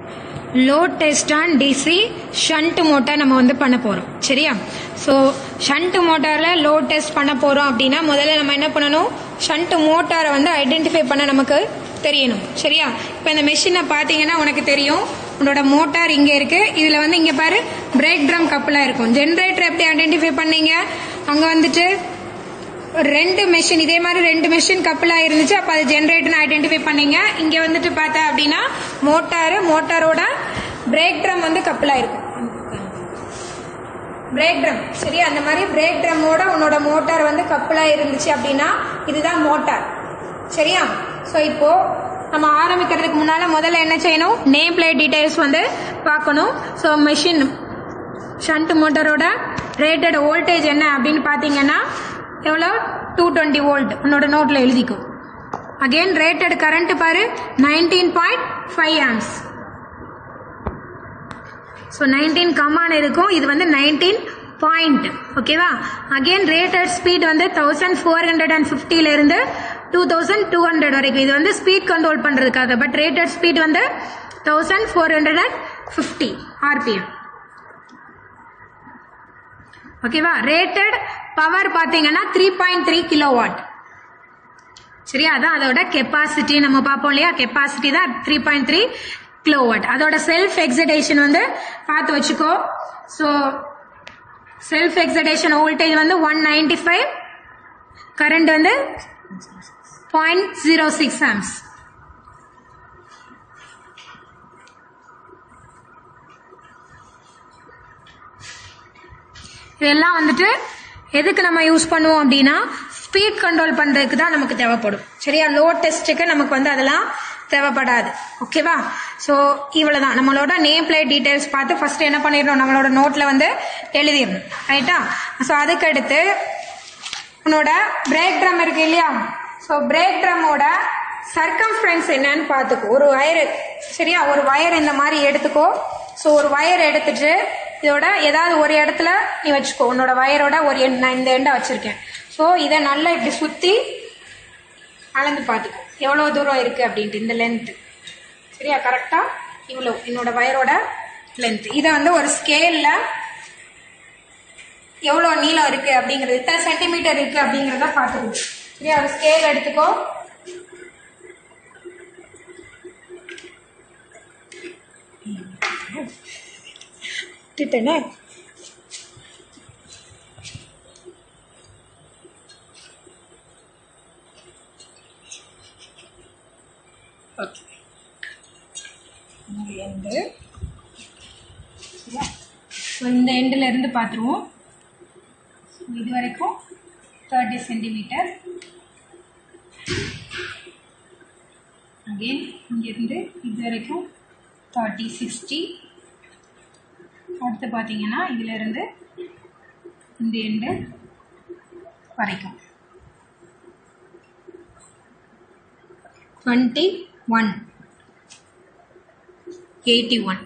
Load test on DC shunt motor நம்ம வந்து பண்ண போறோம். சரியா? ஸோ ஷண்ட் மோட்டார்ல லோட் டெஸ்ட் பண்ண போறோம் அப்படின்னா முதல்ல நம்ம என்ன பண்ணணும், ஷண்ட் மோட்டாரை வந்து ஐடென்டிஃபை பண்ண நமக்கு தெரியணும். சரியா? இப்போ இந்த மெஷினை பார்த்தீங்கன்னா உனக்கு தெரியும், உன்னோட மோட்டார் இங்கே இருக்கு. இதுல வந்து இங்க பாரு பிரேக் ட்ரம் கப்பலா இருக்கும். ஜென்ரேட்டர் எப்படி ஐடென்டிஃபை பண்ணீங்க, அங்க வந்துட்டு ரெண்டு மெஷின் இதே மாதிரி ரெண்டு மெஷின் கப்பலா இருந்துச்சு, அப்ப அது ஜென்ரேட்டர் ஐடென்டிஃபை பண்ணீங்க. இங்க வந்துட்டு பார்த்தா அப்படின்னா மோட்டாரோட பிரேக் ட்ரம் வந்து கப்பலா இருக்கும். பிரேக் ட்ரம் சரியா? அந்த மாதிரி பிரேக் ட்ரம்மோட உன்னோட மோட்டார் வந்து கப்பலா இருந்துச்சு அப்படின்னா இதுதான் மோட்டார். சரியா? ஸோ இப்போ நம்ம ஆரம்பிக்கிறதுக்கு முன்னால முதல்ல என்ன செய்யணும், நேம் பிளேட் டீடைல்ஸ் வந்து பார்க்கணும். ஸோ மெஷின் ஷண்ட் மோட்டாரோட ரேட்டட் வோல்டேஜ் என்ன அப்படின்னு பார்த்தீங்கன்னா எவ்வளோ, 220 வோல்ட். உன்னோட நோட்ல எழுதிக்கோ. அகைன் ரேட்டட் கரண்ட் பாரு 19.5 ஆம்ஸ். ஸோ 19 கமான் இருக்கும், இது வந்து 19 பாயிண்ட். ஓகேவா? அகைன் ரேட்டட் ஸ்பீட் வந்து 1450 இருந்து 2200 வரைக்கும். இது வந்து ஸ்பீட் கண்ட்ரோல் பண்றதுக்காக. பட் ரேட்டட் ஸ்பீட் வந்து 1450 ஆர்பிஎம். ஓகேவா? ரேட்டட் பவர் பாத்தீங்கன்னா 3.3 கிலோவாட். சரியா? அதான் அதோட கெப்பாசிட்டி. நம்ம பார்ப்போம் இல்லையா, கெப்பாசிட்டி தான் 3.3 கிலோவாட். அதோட செல்ஃப் எக்ஸைடேஷன் வந்து பார்த்து வச்சுக்கோ. ஸோ செல்ஃப் எக்ஸைடேஷன் வோல்டேஜ் வந்து 195, கரண்ட் வந்து 0.06 ஆம்ஸ். இதெல்லாம் வந்துட்டு எதுக்கு நம்ம யூஸ் பண்ணுவோம் அப்படின்னா ஸ்பீட் கண்ட்ரோல் பண்றதுக்கு தான் நமக்கு தேவைப்படும். சரியா? லோட் டெஸ்ட்டுக்கு நமக்கு வந்து அதெல்லாம் தேவைப்படாது. ஓகேவா? ஸோ இவ்வளவுதான் நம்மளோட நேம் பிளேட் டீடைல்ஸ் பார்த்து ஃபர்ஸ்ட் என்ன பண்ணிடணும், நம்மளோட நோட்ல வந்து எழுதிடணும். ரைட்டா? ஸோ அதுக்கடுத்து உன்னோட பிரேக் ட்ரம் இருக்கு இல்லையா, ஸோ பிரேக் ட்ரம்மோட சர்க்கம்ஃபரன்ஸ் என்னன்னு பார்த்துக்கோ. ஒரு வயர், சரியா, ஒரு வயர் இந்த மாதிரி எடுத்துக்கோ. ஸோ ஒரு வயர் எடுத்துட்டு இதோட ஏதாவது ஒரு இடத்துல நீ வச்சுக்கோ. உன்னோட வயரோட ஒரு நான் இந்த எண்டை வச்சிருக்கேன். ஸோ இதை நல்லா இப்படி சுத்தி அளந்து பார்த்துக்கோ எவ்வளவு தூரம் இருக்கு அப்படின்ட்டு. இந்த லென்த் சரியா, கரெக்டா இவ்வளோ என்னோட வயரோட லென்த். இதை வந்து ஒரு ஸ்கேல்ல எவ்வளவு நீளம் இருக்கு அப்படிங்கிறது, எத்தனை சென்டிமீட்டர் இருக்கு அப்படிங்கறத பார்த்துக்கோ. சரியா? ஒரு ஸ்கேல் எடுத்துக்கோ. திட்டனே ஓகே. இந்த எண்ட்ல இருந்து பார்த்துருவோம். இது வரைக்கும் 30 சென்டிமீட்டர். அகெயின் இங்கிருந்து இது வரைக்கும் 30, 60. அடுத்து பார்த்தீங்கன்னா இதுல இருந்து இந்த எண்டு வரைக்கும் 21, 81.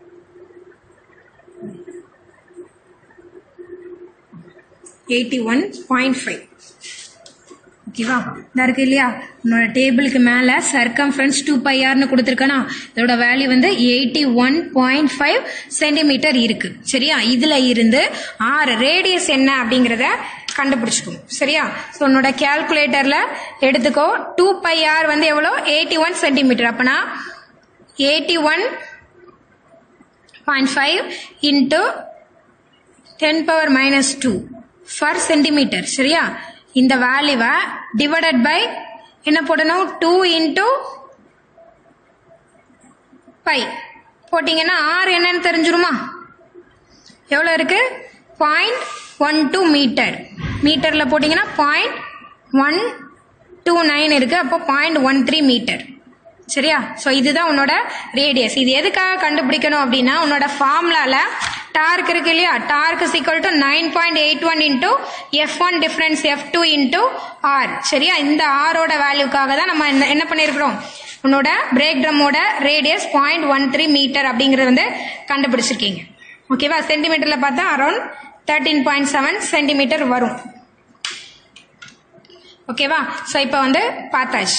ஓகேவா? இதா இருக்கு இல்லையா, உன்னோட டேபிளுக்கு மேல சர்க்கம்ஃபரன்ஸ் 2πr கொடுத்திருக்கனா, இதோட வேல்யூ வந்து 81.5 சென்டிமீட்டர் இருக்கு. சரியா? இதுல இருந்து ஆர் ரேடியஸ் என்ன அப்படிங்கறத கண்டுபிடிச்சுக்கோ. சரியா? ஸோ உன்னோட கால்குலேட்டர்ல எடுத்துக்கோ. 2πr வந்து எவ்வளோ, 81 சென்டிமீட்டர். அப்பனா 81.5 இன்டூ 10⁻⁻2 per சென்டிமீட்டர். சரியா? இந்த வேல்யூவை டிவைடட் பை என்ன போடணும், 2 இன்டூ பை போட்டீங்கன்னா ஆர் என்னன்னு தெரிஞ்சிருமா? எவ்வளவு இருக்கு, 0.12 மீட்டர். மீட்டர்ல போட்டீங்கன்னா 0.129 இருக்கு. அப்போ 0.13 மீட்டர். சரியா? சோ இதுதான் உன்னோட ரேடியஸ். இது எதுக்காக கண்டுபிடிக்கணும் அப்படின்னா உன்னோட ஃபார்முலால டார்க் இருக்கு இல்லையா, torque is equal to 9.81 into F1 difference F2 into R. சரியா? இந்த ஆரோட வேல்யூக்காக தான் நம்ம என்ன பண்ணிருக்கிறோம், உன்னோட பிரேக் ட்ரம்மோட ரேடியஸ் 0.13 மீட்டர் அப்படிங்கறது வந்து கண்டுபிடிச்சிருக்கீங்க. ஓகேவா? சென்டிமீட்டர்ல பார்த்தா அரௌண்ட் 13.7 சென்டிமீட்டர் வரும். ஓகேவா? சோ இப்போ வந்து பார்த்தாச்சு.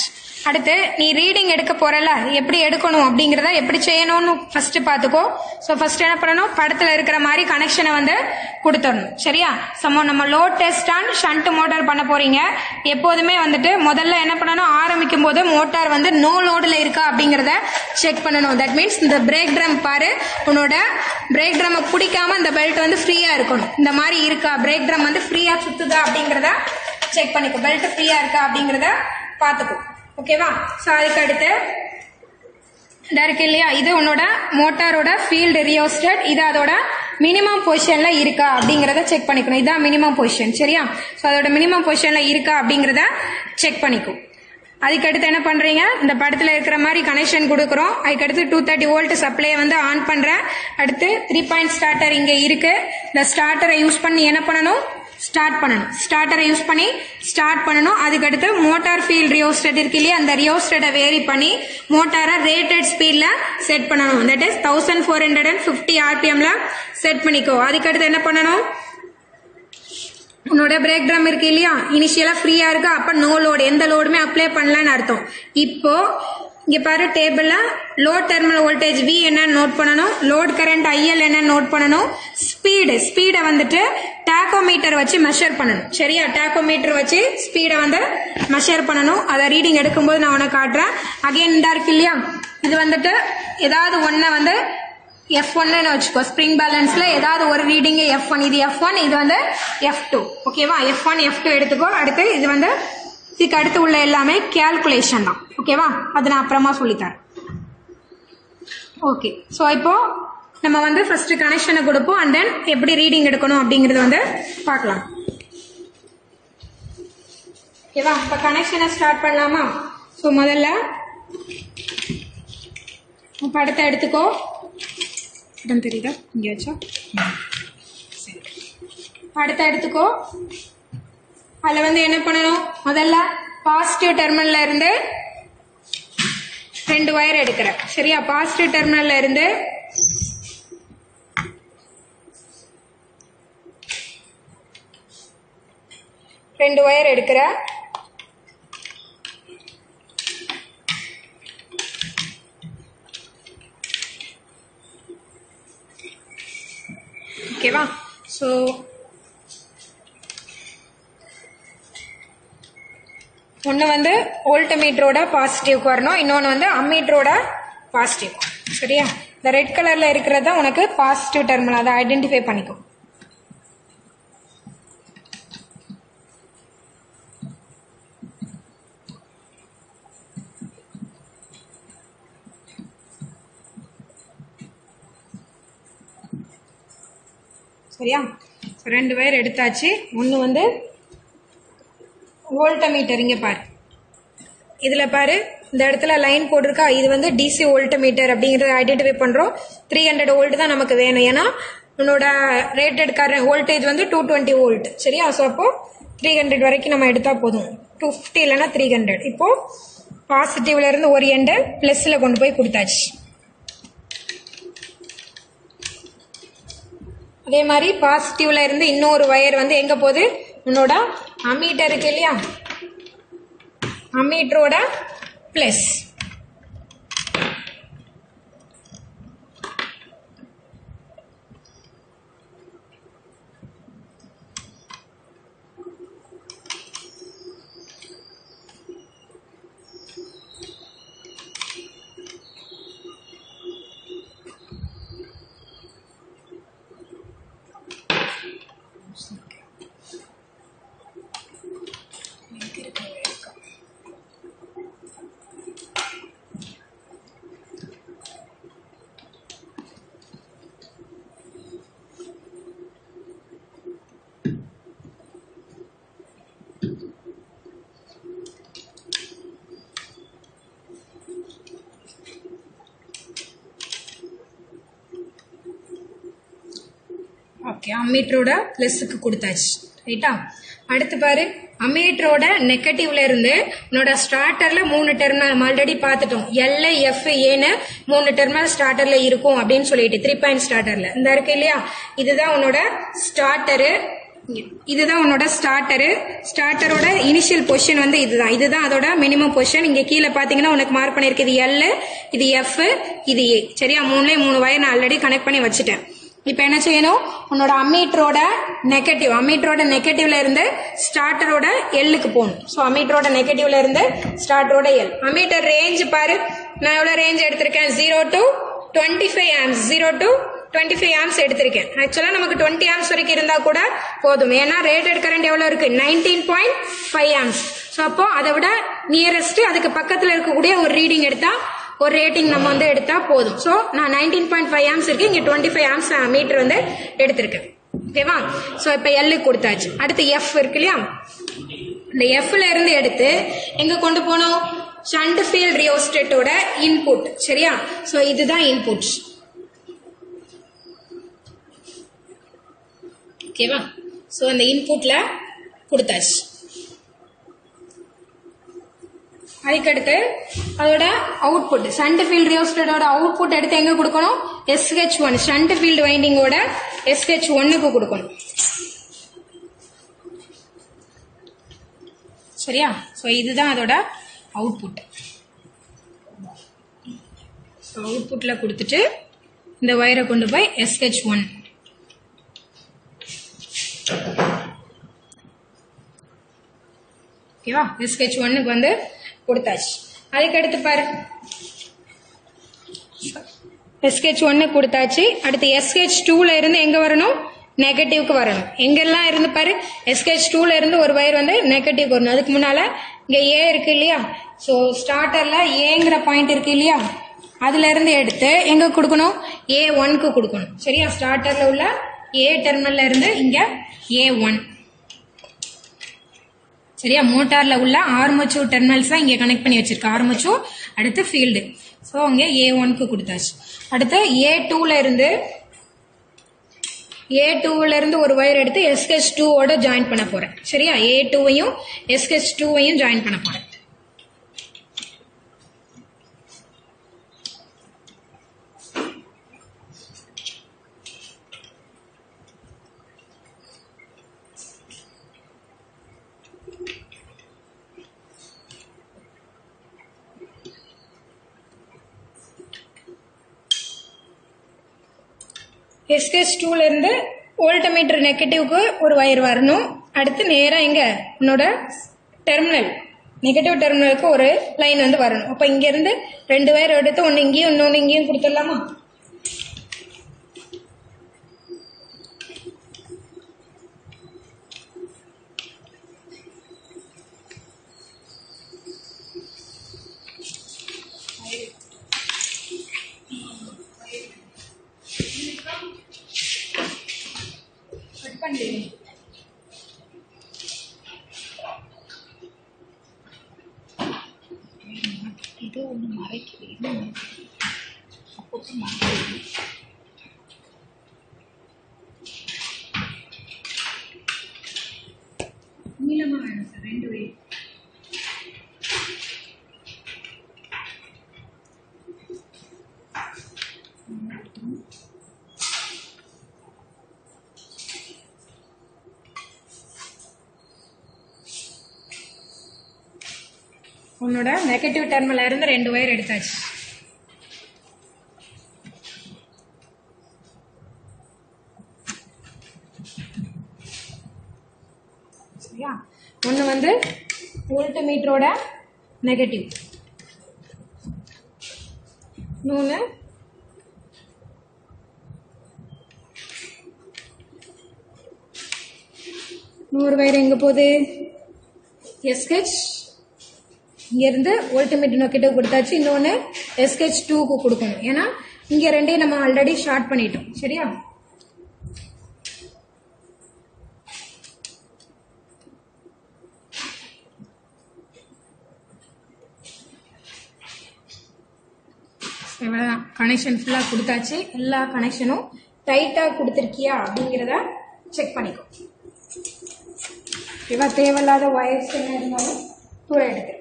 அடுத்து நீ ரீடிங் எடுக்க போறல, எப்படி எடுக்கணும் அப்படிங்கறத எப்படி செய்யணும்னு ஃபர்ஸ்ட் பாத்துக்கோ. சோ ஃபர்ஸ்ட் என்ன பண்ணணும், படத்துல இருக்கிற மாதிரி கனெக்ஷனை வந்து கொடுத்துடணும். சரியா? நம்ம load test on shunt motor பண்ண போறீங்க. எப்போதுமே வந்துட்டு முதல்ல என்ன பண்ணணும், ஆரம்பிக்கும் போது மோட்டார் வந்து நோ லோடுல இருக்கா அப்படிங்கறத செக் பண்ணணும். தட் மீன்ஸ் இந்த பிரேக் ட்ரம் பாரு, உன்னோட பிரேக் ட்ரம் பிடிக்காம இந்த பெல்ட் வந்து ஃப்ரீயா இருக்கணும். இந்த மாதிரி இருக்கா, பிரேக் ட்ரம் வந்து ஃப்ரீயா சுத்துதா அப்படிங்கறத செக் பண்ணிக்கோ. பெல்ட் ஃப்ரீயா இருக்கா அப்படிங்கறத பாத்துக்கோ. ஓகேவா? சோ அதுக்கு அடுத்து இருக்கு இல்லையா, இது உன்னோட மோட்டாரோட ஃபீல்டு ரியோஸ்டட். இது அதோட மினிமம் பொசிஷன்ல இருக்கா அப்படிங்கறத செக் பண்ணிக்கணும். இதுதான் மினிமம் பொசிஷன். சரியா? சோ அதோட மினிமம் பொசிஷன்ல இருக்கா அப்படிங்கறத செக் பண்ணிக்கும். அதுக்கடுத்து என்ன பண்றீங்க, இந்த படத்துல இருக்கிற மாதிரி கனெக்ஷன் கொடுக்குறோம். அதுக்கடுத்து 230 வோல்ட் சப்ளை வந்து ஆன் பண்றேன். அடுத்து 3 பாயிண்ட் ஸ்டார்டர் இங்க இருக்கு. இந்த ஸ்டார்டரை யூஸ் பண்ணி என்ன பண்ணணும், ஸ்டார்ட் பண்ணணும். ஸ்டார்டரை யூஸ் பண்ணி ஸ்டார்ட் பண்ணணும். அதுக்கடுத்து மோட்டார் ஃபீல்ட் ரியோஸ்டட் இருக்கு இல்லையா, அந்த ரியோஸ்டட்டை வேரி பண்ணி மோட்டாரை ரேட்டட் ஸ்பீட்ல செட் பண்ணணும். தட் இஸ் 1450 RPMல செட் பண்ணிக்கோ. அதுக்கடுத்து என்ன பண்ணணும், உன்னோட பிரேக் ட்ரம் இருக்கு இல்லையா, இனிஷியலா ஃப்ரீயா இருக்கு, அப்ப நோ லோடு, எந்த லோடுமே அப்ளை பண்ணலன்னு அர்த்தம். இப்போ இங்க பாரு, டேபிள்ல லோட் டெர்மினல் வோல்டேஜ் V என்னன்னு நோட் பண்ணணும், லோட் கரண்ட் IL என்னன்னு நோட் பண்ணணும், ஸ்பீடை வந்துட்டு டாக்கோமீட்டர் வச்சு மெஷர் பண்ணணும். சரியா? டாக்கோமீட்டர் வச்சு ஸ்பீடை வந்து மெஷர் பண்ணணும். அதை ரீடிங் எடுக்கும்போது நான் உனக்கு காட்டுறேன். அகைன் இந்த இருக்கு இல்லையா, இது வந்துட்டு ஏதாவது ஒன்ன வந்து F1 வச்சுக்கோ. ஸ்ப்ரிங் பேலன்ஸ்ல ஏதாவது ஒரு ரீடிங் F1, இது F1, இது வந்து F2. ஓகேவா? F1 F2 எடுத்துக்கோ. அடுத்து இது வந்து இதுக்கு அடுத்து உள்ள எல்லாமே கேல்குலேஷன் தான். ஓகேவா? அது நான் அப்புறமா சொல்லித்தரேன். ஓகே, சோ இப்போ நம்ம வந்து ஃபர்ஸ்ட் கனெக்ஷனை கொடுப்போம் அண்ட் தென் எப்படி ரீடிங் எடுக்கணும் அப்படிங்கறத வந்து பார்க்கலாம். ஓகேவா? இப்ப கனெக்ஷனை ஸ்டார்ட் பண்ணலாமா? சோ முதல்ல படத்தை எடுத்துக்கோ. இடம் தெரியுதா, இங்க வச்சா சரி. படத்தை எடுத்துக்கோ. அதுல வந்து என்ன பண்ணணும், முதல்ல பாசிட்டிவ் டெர்மினல்ல இருந்து 2 வயர் எடுக்கிறேன். சரியா? பாசிட்டிவ் டெர்மினல்ல இருந்து ரெண்டு வயர் எடுக்கிற. ஓகேவா? சோ ஒன்னு வந்து வோல்ட்மீட்டரோட பாசிட்டிவ்க்கு வரணும், இன்னொன்னு வந்து அம்மீட்டரோட பாசிட்டிவ். சரியா? இந்த ரெட் கலர்ல இருக்கிறது தான் உனக்கு பாசிட்டிவ் டெர்மினல். அதை ஐடென்டிஃபை பண்ணிக்கும். சரியா? 2 வயர் எடுத்தாச்சு. ஒன்னு வந்து வோல்ட்மீட்டர். இங்க பாரு, இதுல பாரு, இந்த இடத்துல லைன் போட்டிருக்கா, இது வந்து DC வோல்ட்மீட்டர் அப்படிங்கறத ஐடென்டிஃபை பண்றோம். 300 வோல்ட் தான் நமக்கு வேணும். ஏன்னா உன்னோட ரேட்டட் கரண்ட் வோல்டேஜ் வந்து 220 வோல்ட். சரியா? சோ அப்போ 300 வரைக்கும் நம்ம எடுத்தா போதும். 250 இல்லைன்னா 300. இப்போ பாசிட்டிவ்ல இருந்து ஒரு எண்டு பிளஸ்ல கொண்டு போய் கொடுத்தாச்சு. அதே மாதிரி பாசிட்டிவ்ல இருந்து இன்னொரு வயர் வந்து எங்க போகுது, உன்னோட அம்மீட்டர் இருக்கு இல்லையா, அம்மீட்டரோட பிளஸ். ஓகே, அம்மீட்டரோட பிளஸ்க்கு கொடுத்தாச்சு. ரைட்டா? அடுத்து பாரு, அம்மீட்டரோட நெகட்டிவ்ல இருந்து உன்னோட ஸ்டார்டர்ல 3 டெர்மினல் ஆல்ரெடி பார்த்துட்டோம். L, F, Aன்னு 3 டெர்மினல் ஸ்டார்டர்ல இருக்கும் அப்படின்னு சொல்லிட்டு 3 பாயிண்ட் ஸ்டார்டர்ல இந்த இருக்கு இல்லையா, இதுதான் உன்னோட ஸ்டார்டரு. இதுதான் உன்னோட ஸ்டார்டரோட இனிஷியல் பொசிஷன் வந்து இதுதான் அதோட மினிமம் பொசிஷன். இங்க கீழே பாத்தீங்கன்னா உனக்கு மார்க் பண்ணிருக்கு இது L, இது F, இது A. சரியா, 3 வயர் நான் ஆல்ரெடி கனெக்ட் பண்ணி வச்சுட்டேன். இப்ப என்ன செய்யணும், உன்னோட அம்மீட்டரோட நெகட்டிவ்ல இருந்து ஸ்டார்டரோட எல்லுக்கு போகணும். சோ அம்மீட்டரோட நெகட்டிவ்ல இருந்து ஸ்டார்டரோட எல். அம்மீட்டர் ரேஞ்ச் பாரு, நான் எவ்வளவு ரேஞ்ச் எடுத்திருக்கேன், 0 to 25 amps, 0 to 25 amps எடுத்திருக்கேன். ஆக்சுவலா நமக்கு 20 amps வரைக்கும் இருந்தா கூட போதும். ஏன்னா ரேட்டட் கரண்ட் எவ்வளவு இருக்கு, 19.5 amps. சோ அப்போ அதை விட நியரஸ்ட் அதுக்கு பக்கத்துல இருக்கக்கூடிய ஒரு ரீடிங் எடுத்தா, ஒரு ரேட்டிங் நம்ம வந்து எடுத்தா போதும். சோ நான் 19.5 amps இருக்கு, இங்க 25 amps மீட்டர் வந்து எடுத்திருக்கேன். ஓகேவா? சோ இப்ப எல் கொடுத்தாச்சு. அடுத்து எஃப் இருக்கு இல்லையா, இந்த எஃப்ல இருந்து எடுத்து எங்க கொண்டு போனோம், ஷண்ட் ஃபீல்ட் ரியோஸ்டேட்டோட இன்புட். சரியா, சோ இதுதான் இன்புட். ஓகேவா? சோ இந்த இன்புட்ல கொடுத்தாச்சு. அதுக்கடுத்து அதோட அவுட்புட், ஷண்ட் ஃபீல்ட் ரியோஸ்டேட்டோட அவுட்புட் எடுத்து எங்க கொடுக்கணும், SH1 ஷண்ட் ஃபீல்ட் வைண்டிங்கோட SH1க்கு கொடுக்கணும். சரியா, சோ இதுதான் அதோட அவுட்புட். அவுட்புட்ல கொடுத்துட்டு இந்த வயரை கொண்டு போய் SH1. ஓகேவா, SH1க்கு வந்து கொடுத்தாச்சு. அதுக்கடுத்து பாரு, SH1 கொடுத்தாச்சு. அடுத்து SH2ல இருந்து எங்க வரணும், நெகட்டிவ்க்கு வரணும். எங்கெல்லாம் இருந்து பாரு, SH2ல இருந்து ஒரு வயர் வந்து நெகட்டிவ் வரணும். அதுக்கு முன்னால இங்க A இருக்கு இல்லையா, சோ ஸ்டார்டர்ல Aங்கிற பாயிண்ட் இருக்கு இல்லையா, அதுல இருந்து எடுத்து எங்க கொடுக்கணும், A1க்கு கொடுக்கணும். சரியா, ஸ்டார்டர்ல உள்ள A டெர்மினல்ல இருந்து இங்க A1. சரியா, மோட்டார்ல உள்ள ஆர்மச்சூர் டெர்மினல்ஸ் தான் இங்க கனெக்ட் பண்ணி வச்சிருக்க, ஆர்மச்சூர் அடுத்து ஃபீல்டு. சோ அங்க A1க்கு கொடுத்தாச்சு. அடுத்து A2ல இருந்து ஒரு வயர் எடுத்து SH2 ஓட ஜாயின் பண்ண போறேன். சரியா, A2வையும் SH2வையும் ஜாயின் பண்ண போறேன். SH2ல இருந்து வோல்ட்மீட்டர் நெகட்டிவ்க்கு ஒரு வயர் வரணும். அடுத்து நேரா இங்க உன்னோட டெர்மினல், நெகட்டிவ் டெர்மினலுக்கு ஒரு லைன் வந்து வரணும். அப்ப இங்க இருந்து 2 வயர் எடுத்து ஒன்னு இங்கேயும் இன்னொன்னு இங்கேயும் கொடுத்துடலாமா? இது ஒண்ணு மறைக்குது, நீளமா வேணும் சார், 2 வே. உன்னோட நெகட்டிவ் டெர்மினல்ல இருந்து 2 வயர் எடுத்தாச்சு. சரியா, ஒன்னு வந்து வோல்ட்மீட்டரோட நெகட்டிவ், இன்னொன்னு இன்னொரு வயர் எங்க போகுது, SH இங்க இருந்து வோல்ட்மீட்டர் நெகட்டிவ் கொடுத்தாச்சு. இன்னொன்னு SH2க்கு கொடுக்கணும். ஏன்னா இங்க ரெண்டையும் நம்ம ஆல்ரெடி ஷார்ட் பண்ணிட்டோம். சரியா, இவ்வளவுதான். கனெக்ஷன் ஃபுல்லா கொடுத்தாச்சு. எல்லா கனெக்ஷனும் டைட்டா கொடுத்திருக்கியா அப்படிங்கறத செக் பண்ணிக்கோ. இவ தேவையில்லாத வயர்ஸ் என்ன இருந்தாலும் தூர எடுத்து.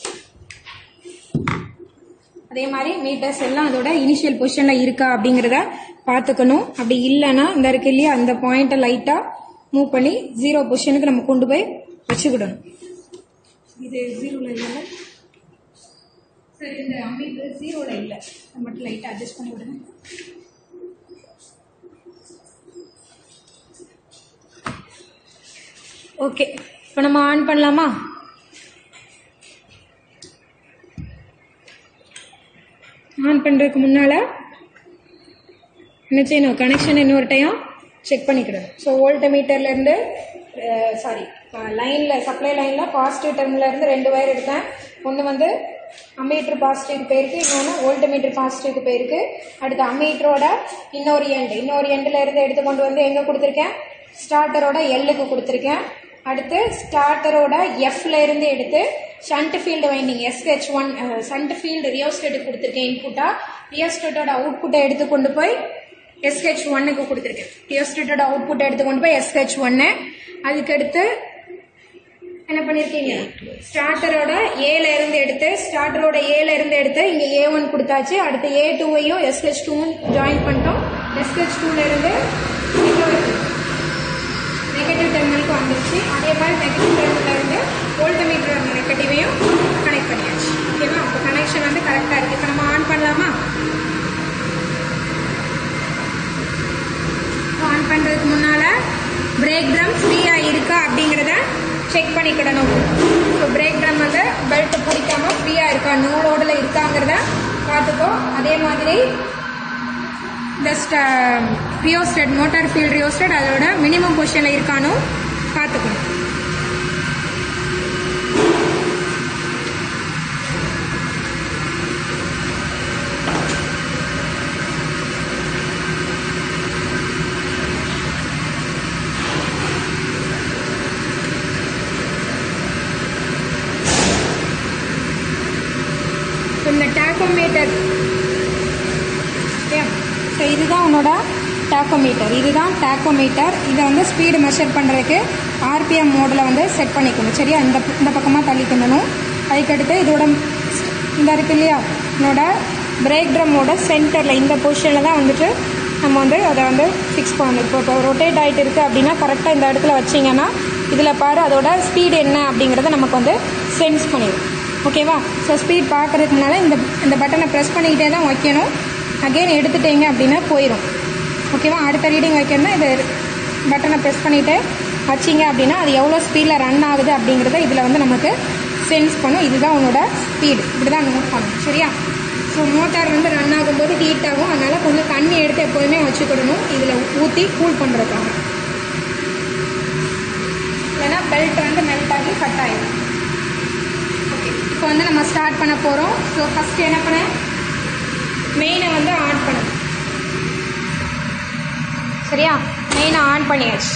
அதே மாதிரி மீட்டர்ஸ் எல்லாம் அதோட இனிஷியல் பொசிஷன்ல இருக்கா அப்படிங்கறத பாத்துக்கணும். அப்படி இல்லைன்னா இந்த இருக்கு இல்லையா, அந்த பாயிண்ட லைட்டா மூவ் பண்ணி 0 பொசிஷனுக்கு நம்ம கொண்டு போய் வச்சுக்கிடணும். இது 0ல இல்லை, சரி இந்த அம்மீட்டர் 0ல இல்லை, நம்ம மட்டும் லைட்டாக அட்ஜஸ்ட் பண்ணி விடுங்க. ஓகே, இப்போ நம்ம ஆன் பண்ணலாமா? ஆன் பண்ணுறதுக்கு முன்னால் என்ன செய்யணும், கனெக்ஷன் இன்னொரு டைம் செக் பண்ணிக்கிடணும். ஸோ வோல்ட்மீட்டர்லேருந்து லைனில் சப்ளை லைனில் பாசிட்டிவ் டெர்மினலேருந்து 2 வயர் எடுத்தேன். ஒன்று வந்து அம்மீட்டர் பாசிட்டிவ்க்கு போயிருக்கு, இன்னொன்று வோல்ட்மீட்டர் பாசிட்டிவ்க்கு போயிருக்கு. அடுத்து அம்மீட்டரோட இன்னொரு எண்டில் இருந்து எடுத்து கொண்டு வந்து எங்கே கொடுத்துருக்கேன், ஸ்டார்டரோட எல்லுக்கு கொடுத்துருக்கேன். அடுத்து ஸ்டார்டரோட எஃப்ல இருந்து எடுத்து shunt field winding SH1 shunt field ரியோஸ்டேட்டுக்கு கொடுத்துருக்கேன். இன்புட்டா ரியோஸ்டேட்டோட அவுட்புட்டை எடுத்து கொண்டு போய் SH1க்கு கொடுத்துருக்கேன். ரியோஸ்டேட்டோட அவுட்புட்டை எடுத்து கொண்டு போய் SH1. அதுக்கடுத்து என்ன பண்ணிருக்கீங்க, ஸ்டார்டரோட ஏல இருந்து எடுத்து இங்க A1 கொடுத்தாச்சு. அடுத்து A2வையும் SH2 ஜாயின் பண்ணிட்டோம். SH2ல இருந்து நெகட்டிவ் டெர்மினலுக்கு வந்துருச்சு. அதே மாதிரி நெகட்டிவ் டெர்மினல்ல இருந்து வோல்ட்மீட்டர் நெகட்டிவையும் கனெக்ட் பண்ணியாச்சு. ஓகேவா? அப்போ கனெக்ஷன் வந்து கரெக்டாக இருக்கு. இப்போ நம்ம ஆன் பண்ணலாமா? ஆன் பண்ணுறதுக்கு முன்னால் பிரேக் ட்ரம் ஃப்ரீயாக இருக்கா அப்படிங்கிறத செக் பண்ணிக்கிடணும். இப்போ பிரேக் ட்ரம் வந்து பெல்ட் பிடிக்காம ஃப்ரீயாக இருக்கா, நோ லோடில் இருக்காங்கிறத பார்த்துக்கோ. அதே மாதிரி இந்த ரியோஸ்டேட் மோட்டார் ஃபீல்ட் ரியோஸ்டேட் அதோட மினிமம் பொசிஷனில் இருக்கானோ பார்த்துக்கணும். இந்த டாக்கோமீட்டர், ஸோ இதுதான் உன்னோட டாக்கோமீட்டர். இதை வந்து ஸ்பீடு மெஷர் பண்ணுறதுக்கு RPM மோடில் வந்து செட் பண்ணிக்கணும். சரியா? இந்த பக்கமாக தள்ளிக்கணும். அதுக்கடுத்து இதோட இந்த இருக்கு இல்லையா, என்னோட பிரேக் ட்ரம்மோட சென்டரில் இந்த பொசிஷனில் தான் வந்துட்டு நம்ம வந்து அதை வந்து ஃபிக்ஸ் பண்ணணும். இப்போ ரொட்டேட் ஆகிட்டு இருக்குது அப்படின்னா கரெக்டாக இந்த இடத்துல வச்சிங்கன்னா இதில் பாரு அதோட ஸ்பீடு என்ன அப்படிங்கிறத நமக்கு வந்து சென்ஸ் பண்ணிடும். ஓகேவா? ஸோ ஸ்பீட் பார்க்குறதுக்கு முன்னால் இந்த பட்டனை ப்ரெஸ் பண்ணிக்கிட்டே தான் வைக்கணும். அகெயின் எடுத்துட்டீங்க அப்படின்னா போயிடும். ஓகேவா? அடுத்த ரீடிங் வைக்கணும்னா இது பட்டனை ப்ரெஸ் பண்ணிவிட்டு வச்சிங்க அப்படின்னா அது எவ்வளோ ஸ்பீடில் ரன் ஆகுது அப்படிங்கிறத இதில் வந்து நமக்கு சென்ஸ் பண்ணும். இதுதான் உன்னோட ஸ்பீடு, இப்படி தான் நோட் பண்ணணும். சரியா? ஸோ மோட்டார் வந்து ரன் ஆகும்போது ஹீட் ஆகும், அதனால் கொஞ்சம் தண்ணி எடுத்து எப்போதுமே வச்சுக்கிடணும் இதில் ஊற்றி கூல் பண்ணுறதுக்காக. இல்லைன்னா பெல்ட் வந்து மெல்ட் ஆகி கட் ஆகிடும். ஓகே, இப்போ வந்து நம்ம ஸ்டார்ட் பண்ண போகிறோம். ஸோ ஃபஸ்ட்டு என்ன பண்ண, மெயினை வந்து ஆன் பண்ணணும். சரியா? மெயினை ஆன் பண்ணியாச்சு.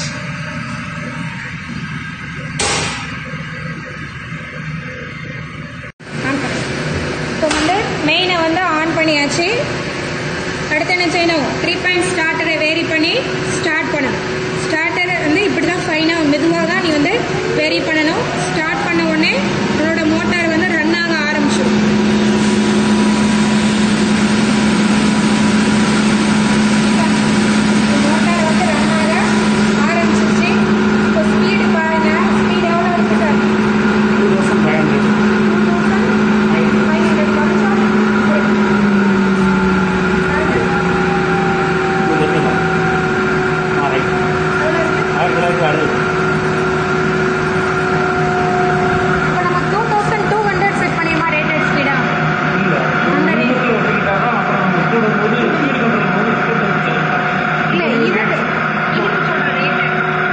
இப்போ வந்து மெயினை வந்து ஆன் பண்ணியாச்சு. அடுத்து என்ன செய்யணும், 3 பாயிண்ட் ஸ்டார்டரை வேரி பண்ணி ஸ்டார்ட் பண்ணணும். ஸ்டார்டரை வந்து இப்படி தான் ஃபைனாக மெதுவாக தான் நீ வந்து வேரி பண்ணணும். ஸ்டார்ட் பண்ண உடனே உன்னோட மோட்டார் வந்து ரன் ஆக ஆரம்பிச்சிடும். மோட்டார் வந்து ரன் ஆக ஆரம்பிச்சிருச்சு. இப்போ ஸ்பீடு பாருங்க, ஸ்பீடு எவ்வளோ இருக்குது, 2500 செட் பண்ணிடுமா ரேட்டட் ஸ்பீடா? இல்லை, இதுக்கு சொல்கிறேன் ரேட்டு.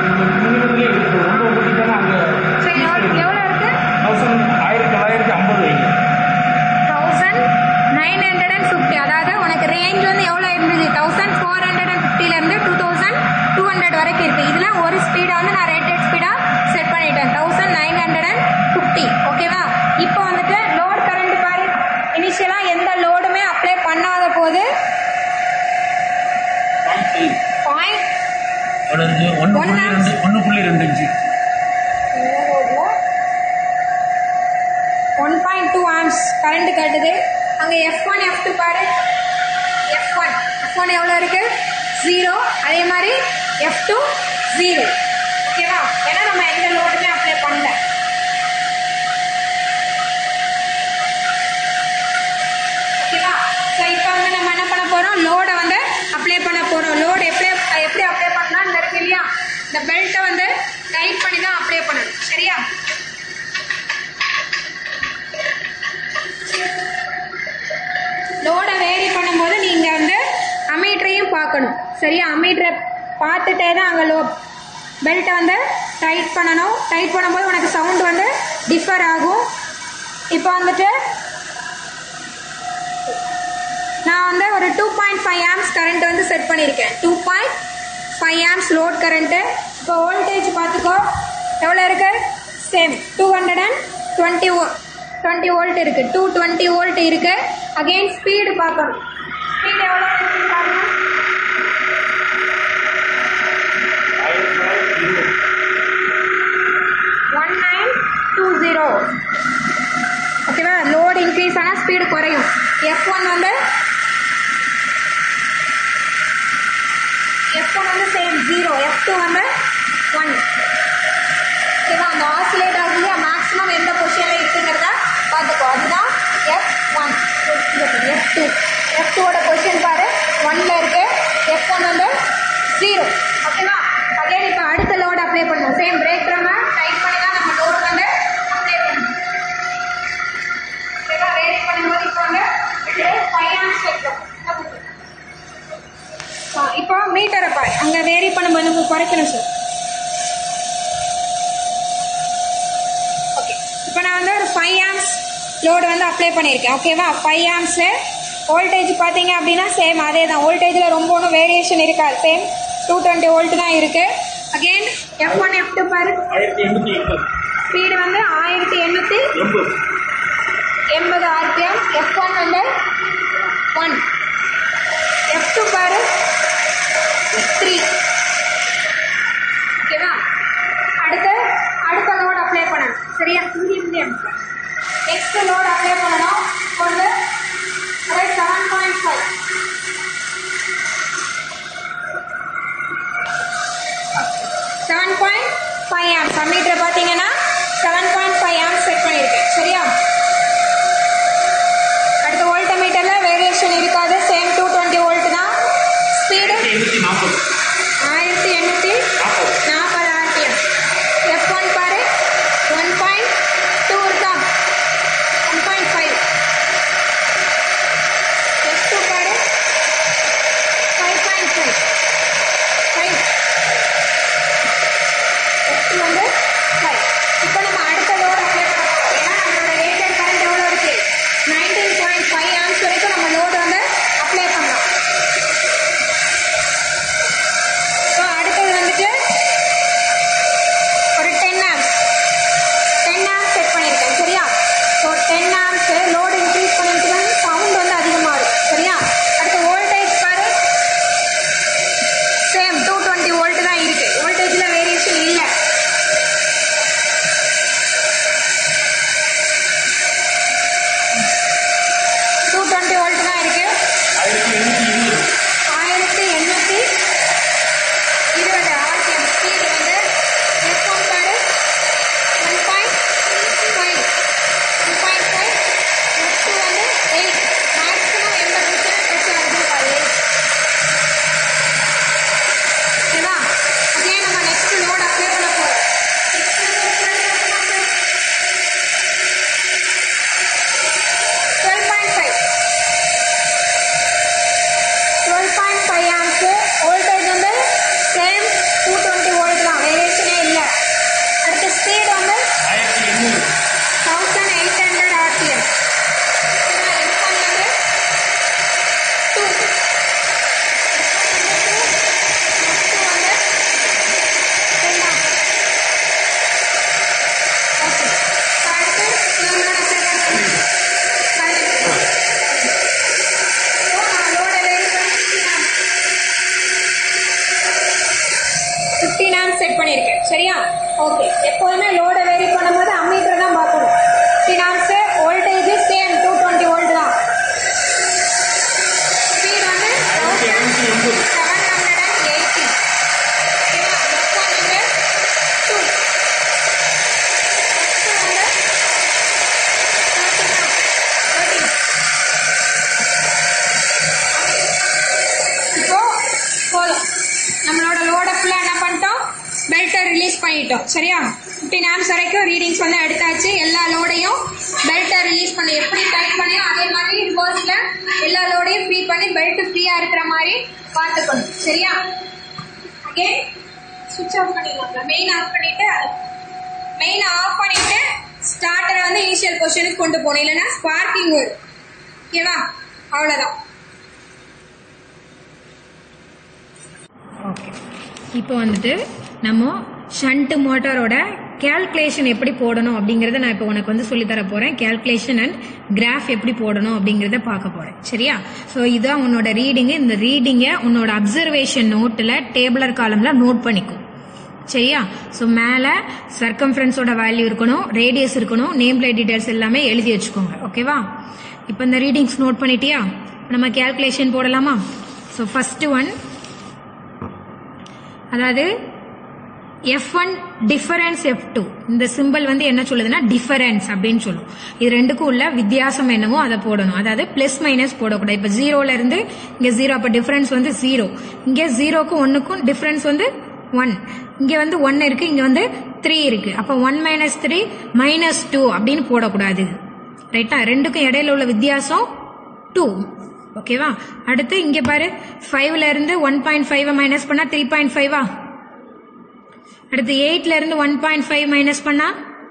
சரி, எவ்வளோ இருக்கு? 1950. அதாவது உனக்கு ரேஞ்ச் வந்து எவ்வளோ இருந்துச்சு, 1450லேருந்து 2200 வரைக்கும் இருக்குது. இதில் ஒரு ஸ்பீடை வந்து நான் ரேட்டட் ஸ்பீடாக செட் பண்ணிட்டேன், 1950. ஓகேவா? இப்போ வந்துட்டு லோட் கரண்ட் பாரு, இனிஷியலாக எந்த லோடுமே அப்ளை பண்ணாத போது 1.2 ஆம்ஸ் கரண்ட் காட்டுது. அங்கே F1 F2 பாரு, F1 எவ்வளோ இருக்கு, 0. அதே மாதிரி F2 0. ஓகேவா? ஏன்னா நம்ம எந்த லோடுமே அப்ளை பண்ணல. ஓகேவா? ஸோ இப்போ வந்து நம்ம என்ன பண்ண போறோம், லோடை வந்து அப்ளை பண்ண போறோம். லோடு எப்படி அப்ளை பண்ணலாம், இந்த இருக்கு இல்லையா, இந்த பெல்ட்டை வந்து டைட் பண்ணி தான் அப்ளை பண்ணணும். சரியா? லோடை வேரி பண்ணும்போது நீங்க வந்து அமீட்டரையும் பார்க்கணும். சரியா? அமீட்டரை பார்த்துட்டே தான் அங்கே பெல்ட்டை வந்து டைட் பண்ணணும். டைட் பண்ணும்போது உனக்கு சவுண்ட் வந்து டிஃபர் ஆகும். இப்போ வந்துட்டு நான் வந்து ஒரு 2.5 ஆம்ஸ் கரண்ட் வந்து செட் பண்ணியிருக்கேன். 2.5 ஆம்ஸ் லோட் கரண்ட்டு. இப்போ வோல்டேஜ் பார்த்துக்கோ எவ்வளோ இருக்கு, சேம் 220 வோல்ட் இருக்கு. 220 வோல்ட் இருக்கு. அகைன் ஸ்பீடு பார்க்கணும். ஸ்பீட் எவ்வளோ இருக்குன்னு பாருங்க. 1920. ஓகேவா? லோடு இன்க்ரீஸ் ஆனால் ஸ்பீடு குறையும். F1 வந்து சேம் 0, F2 வந்து 1. ஓகேவா? அந்த ஆசிலேட் ஆகுது மேக்ஸிமம் எந்த பொசிஷன்ல இருக்குங்கிறத பார்த்துக்கோ. அதுதான் F1. F2 ஓட பொசிஷன் பாரு 1ல இருக்கு. F1 வந்து 0. ஓகேவா? அதே இப்போ அடுத்த லோடு அப்ளை பண்ணுவோம். சேம் பிரேக் ட்ரம்மை டைட் பண்ணி தான் நம்ம லோடு வந்து அப்ளை பண்ணணும். ஓகேவா? வேரி பண்ணும்போது இப்போ வந்து 5 ஆம்ஸ் வைக்கிறோம். இப்போ மீட்டரை பாரு, அங்கே வேரி பண்ணும்போது நம்ம குறைக்கணும் சார். ஓகே, இப்போ நான் வந்து ஒரு 5 ஆம்ஸ் லோடு வந்து அப்ளை பண்ணியிருக்கேன். ஓகேவா? 5 ஆம்ஸு வோல்டேஜ் பார்த்தீங்க அப்படின்னா சேம் அதே தான். வோல்டேஜில் ரொம்ப ஒன்றும் வேரியேஷன் இருக்காது. சேம் 220 வோல்ட் தான் இருக்கு. அகெயின் F1 F2 பாரு, ஸ்பீடு வந்து 1880 RPM. F1 வந்து 1. F2 பாரு 3. ஓகேவா? அடுத்த லோடு அப்ளை பண்ணணும். சரியா? நெக்ஸ்ட் லோடு அப்ளை பண்ணணும். கொண்டு 7.5 ஆம்ஸ். அம்மீட்டர் பார்த்தீங்கன்னா 7.5 ஆம்ஸ் செட் பண்ணியிருக்கேன். சரியா? அடுத்த வோல்ட் மீட்டரில் வேரியேஷன் இருக்காது. சேம் 220 வோல்ட் தான். Speed 1840 RPM. F1 பாரு 1.2 இருக்கா, 1.5. F2 பாரு 5.5. F2 வந்து 5. இப்போ நம்ம அடுத்த லோடு அப்ளை பண்ண போகிறோம். ஏன்னா நம்மளோட ரேட்டட் கரண்ட் எவ்வளோ இருக்கு, 19.5 ஆம்ஸ் வரைக்கும் நம்ம லோடு வந்து அப்ளை பண்ணலாம். ஸோ அடுத்தது வந்துட்டு ஒரு 10 ஆம்ஸ் செட் பண்ணியிருக்கேன். சரியா? ஸோ 10 ஆம்ஸ் லோடு இன்க்ரீஸ் பண்ணிட்டு சவுண்ட் வந்து அதிகமாக இருக்கும். சரியா? அடுத்த வோல்டேஜ் பாரு, சேம் 220 வோல்ட் தான் இருக்கு. வோல்டேஜில் வேரியேஷன் இல்லை. சரியா? ஓகே, எப்போதுமே லோடை வேரி பண்ணும்போது அம்மீட்டர் தான் பார்க்கணும். 15 ஆம்ஸ் வோல்டேஜ் சேம் 220 வோல்ட் தான். ஸ்பீட் வந்து 780. பண்ணிட்டோம். சரியா? 15 amps வரைக்கும் ரீடிங்ஸ் வந்து எடுத்தாச்சு. எல்லா லோடையும் பெல்ட்டை ரிலீஸ் பண்ணி எப்படி டைட் பண்ணியோ அதே மாதிரி ரிவர்ஸ்ல எல்லா லோடையும் ஃப்ரீ பண்ணி பெல்ட் ஃப்ரீயா இருக்கிற மாதிரி பார்த்துக்கணும். சரியா? ஓகே, சுவிட்ச் ஆஃப் பண்ணிடலாம். மெயின் ஆஃப் பண்ணிட்டு ஸ்டார்டரை வந்து இனிஷியல் பொசிஷனுக்கு கொண்டு போகணும், இல்லைன்னா ஸ்பார்க்கிங் வரும். ஓகேவா? அவ்வளவுதான். ஓகே, இப்போ வந்துட்டு நம்ம ஷண்ட் மோட்டாரோட கேல்குலேஷன் எப்படி போடணும் அப்படிங்கறத நான் இப்போ உனக்கு வந்து சொல்லி தர போறேன். கேல்குலேஷன் அண்ட் கிராஃப் எப்படி போடணும் அப்படிங்கறத பார்க்க போறேன். சரியா? ஸோ இதான் உன்னோட ரீடிங். இந்த ரீடிங்கை உன்னோட அப்சர்வேஷன் நோட்டில் டேபிளர் காலம்ல நோட் பண்ணிக்கும். சரியா? ஸோ மேலே சர்க்கம்ஃபரன்ஸோட வேல்யூ இருக்கணும், ரேடியஸ் இருக்கணும், நேம் பிளேட் டீடைல்ஸ் எல்லாமே எழுதி வச்சுக்கோங்க. ஓகேவா? இப்போ இந்த ரீடிங்ஸ் நோட் பண்ணிட்டியா? நம்ம கேல்குலேஷன் போடலாமா? ஸோ ஃபர்ஸ்ட் ஒன், அதாவது F1 டிஃபரன்ஸ் F2, இந்த சிம்பிள் வந்து என்ன சொல்லுதுன்னா டிஃபரன்ஸ் அப்படின்னு சொல்லும். இது ரெண்டுக்கும் உள்ள வித்தியாசம் என்னவோ அதை போடணும். அதாவது பிளஸ் மைனஸ் போடக்கூடாது. இப்ப 0ல இருந்து இங்க 0, அப்ப டிஃபரன்ஸ் வந்து 0. இங்க 0க்கும் 1க்கும் டிஃபரன்ஸ் வந்து 1. இங்க வந்து 1 இருக்கு, இங்க வந்து 3 இருக்கு. அப்ப 1 - 3 -2 அப்படின்னு போடக்கூடாது. ரைட்டா? ரெண்டுக்கும் இடையில உள்ள வித்தியாசம் 2. ஓகேவா? அடுத்து இங்க பாரு, 5ல இருந்து 1.5 மைனஸ் பண்ணா 3.5. அடுத்து 8ல இருந்து 1.5 மைனஸ் பண்ணா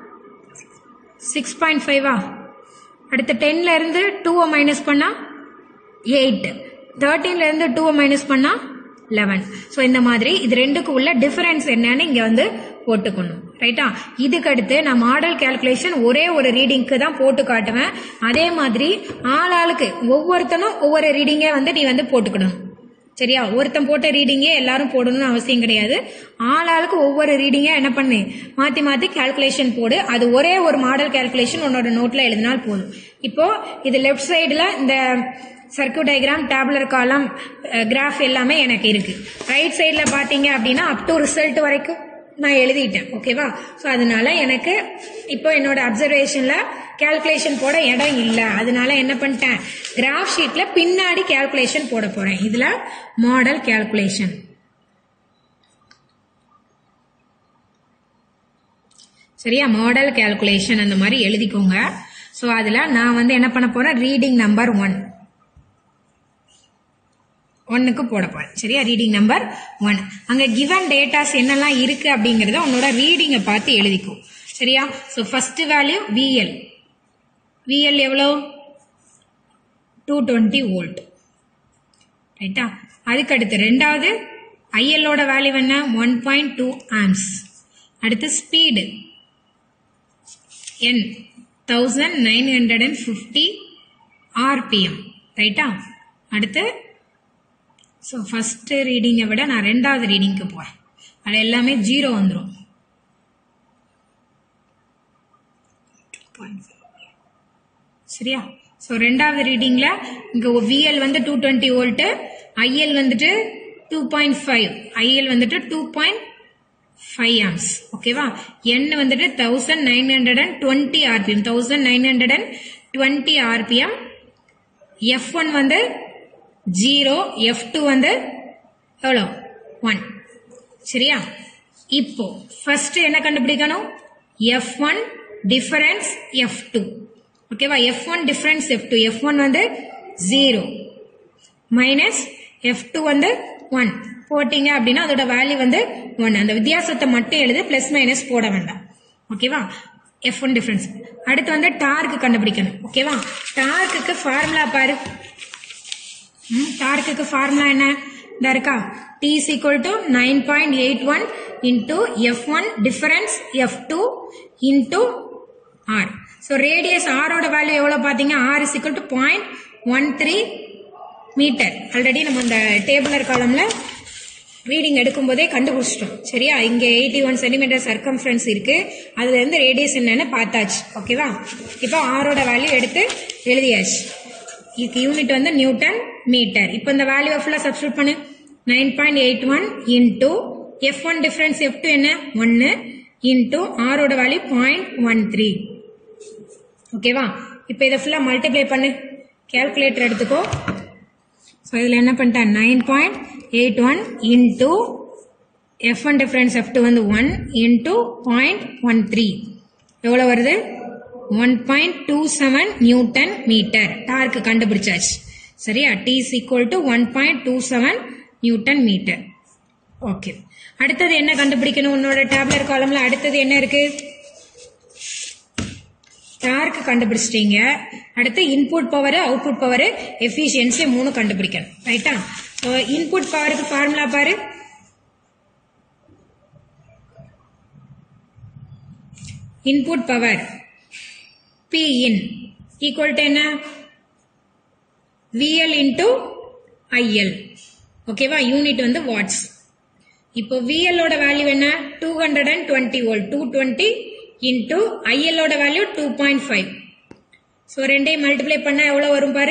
6.5. அடுத்து 10ல இருந்து 2 மைனஸ் பண்ணா 8. 13ல இருந்து 2 மைனஸ் பண்ணா 11. ஸோ இந்த மாதிரி இது ரெண்டுக்கு உள்ள டிஃபரன்ஸ் என்னன்னு இங்க வந்து போட்டுக்கணும். ரைட்டா? இதுக்கு அடுத்து நான் மாடல் கேல்குலேஷன் ஒரே ஒரு ரீடிங்க்கு தான் போட்டு காட்டுவேன். அதே மாதிரி ஆளாளுக்கு ஒவ்வொருத்தனும் ஒவ்வொரு ரீடிங்கே வந்து நீ வந்து போட்டுக்கணும். சரியா? ஒருத்தன் போட்ட ரீடிங்கே எல்லாரும் போடணும்னு அவசியம் கிடையாது. ஆளாளுக்கு ஒவ்வொரு ரீடிங்கா என்ன பண்ணு, மாத்தி மாத்தி கேல்குலேஷன் போடு. அது ஒரே ஒரு மாடல் கேல்குலேஷன் உன்னோட நோட்ல எழுதினால் போதும். இப்போ இது லெஃப்ட் சைடுல இந்த circuit diagram, tabular column, graph எல்லாமே எனக்கு இருக்கு. ரைட் சைடுல பாத்தீங்க அப்படின்னா அப் டு ரிசல்ட் வரைக்கும் நான் எழுதிட்டேன். ஓகேவா? ஸோ அதனால எனக்கு இப்போ என்னோட அப்சர்வேஷன்ல கேல்குலேஷன் போட இடம் இல்லை. அதனால என்ன பண்ணிட்டேன், கிராஃப் ஷீட்ல பின்னாடி கேல்குலேஷன் போட போறேன். இதுல மாடல் கேல்குலேஷன். சரியா? மாடல் கேல்குலேஷன் அந்த மாதிரி எழுதிக்கோங்க. ஸோ அதுல நான் வந்து என்ன பண்ண போறேன், ரீடிங் நம்பர் 1க்கு போட போறேன். சரியா? Reading number 1. அங்க கிவன் டேட்டாஸ் என்னெல்லாம் இருக்கு அப்படிங்கறத உன்னோட ரீடிங்கை பார்த்து எழுதிக்கோ. சரியா? So first value VL. VL எவ்வளோ? 220 வோல்ட். ரைட்டா? அதுக்கு அடுத்து ரெண்டாவது IL ஓட வேல்யூ என்ன? 1.2 ஆம்ஸ். அடுத்து ஸ்பீடு N 1950 RPM. ரைட்டா? அடுத்து ஸோ ஃபர்ஸ்ட் ரீடிங்கை விட நான் ரெண்டாவது ரீடிங்க்கு போறேன். அது எல்லாமே 0 வந்துடும். சரியா? ஸோ ரெண்டாவது ரீடிங்ல இங்க VL வந்து 220 வோல்ட், IL வந்துட்டு 2.5, IL வந்துட்டு 2.5 ஆம்ஸ். ஓகேவா? N வந்துட்டு 1920 RPM, 1920 RPM. F1 வந்து 0, F2 வந்து எவ்வளோ? 1. சரியா? இப்போ ஃபர்ஸ்ட் என்ன கண்டுபிடிக்கணும், F1 டிஃபரன்ஸ் F2. ஓகேவா? F1 difference F2. F1 வந்து 0 மைனஸ் F2 வந்து 1 போட்டீங்க அப்படின்னா அதோட வேல்யூ வந்து 1. அந்த வித்தியாசத்தை மட்டும் எழுது, பிளஸ் மைனஸ் போட வேண்டாம். ஓகேவா? F1 difference. அடுத்து வந்து டார்க் கண்டுபிடிக்கணும். ஓகேவா? டார்க்கு ஃபார்முலா பாரு. டார்க்கு ஃபார்முலா என்ன? இந்த இருக்கா, T is equal to 9.81 into F1 difference F2 into R. So radius R ஓட வேல்யூ எவ்வளவு பாத்தீங்க? R is equal to 0.13 metre. Already நம்ம இந்த டேபிளர் காலம்ல ரீடிங் எடுக்கும் போதே கண்டுபிடிச்சிட்டோம். சரியா? இங்க 81 சென்டிமீட்டர் சர்க்கம்ஃபரன்ஸ் இருக்கு. அதுல இருந்து ரேடியஸ் என்னன்னு பார்த்தாச்சு. ஓகேவா? இப்போ R ஓட வேல்யூ எடுத்து எழுதியாச்சு. இதுக்கு யூனிட் வந்து நியூட்டன் மீட்டர். இப்போ இந்த வேல்யூ ஃபுல்லா சப்ஸ்டிட்யூட் பண்ணு. 9.81 இன்டூ F1 டிஃபரன்ஸ் F2 என்ன? 1 இன்டூ R ஓட வேல்யூ 0.13. ஓகேவா? இப்போ இதை ஃபுல்லா மல்டிப்ளை பண்ணு. கால்குலேட்டர் எடுத்துக்கோ. ஸோ இதில் என்ன பண்ணிட்டேன், 9.81 இன்டூ F1 difference F2 வந்து 1 into 0.13 எவ்வளோ வருது 1.27 நியூட்டன் மீட்டர் டார்க் கண்டுபிடிச்சாச்சு சரியா T is equal to 1.27 newton metre okay அடுத்தது என்ன கண்டுபிடிக்கணும் உன்னோட டேபுலர் காலம்ல அடுத்தது என்ன இருக்கு டார்க் கண்டுபிடிச்சிட்டீங்க அடுத்து input power output power efficiency மூணு கண்டுபிடிக்கணும் ரைட்டா இன்புட் பவருக்கு ஃபார்முலா பாரு input power P in equal to என்ன VL into IL ஓகேவா யூனிட் வந்து வாட்ஸ் இப்போ VL ஓட வேல்யூ என்ன 220 volt 220 into IL ஓட வேல்யூ 2.5 சோ ரெண்டையும் மல்டிப்ளை பண்ணா எவ்வளவு வரும் பாரு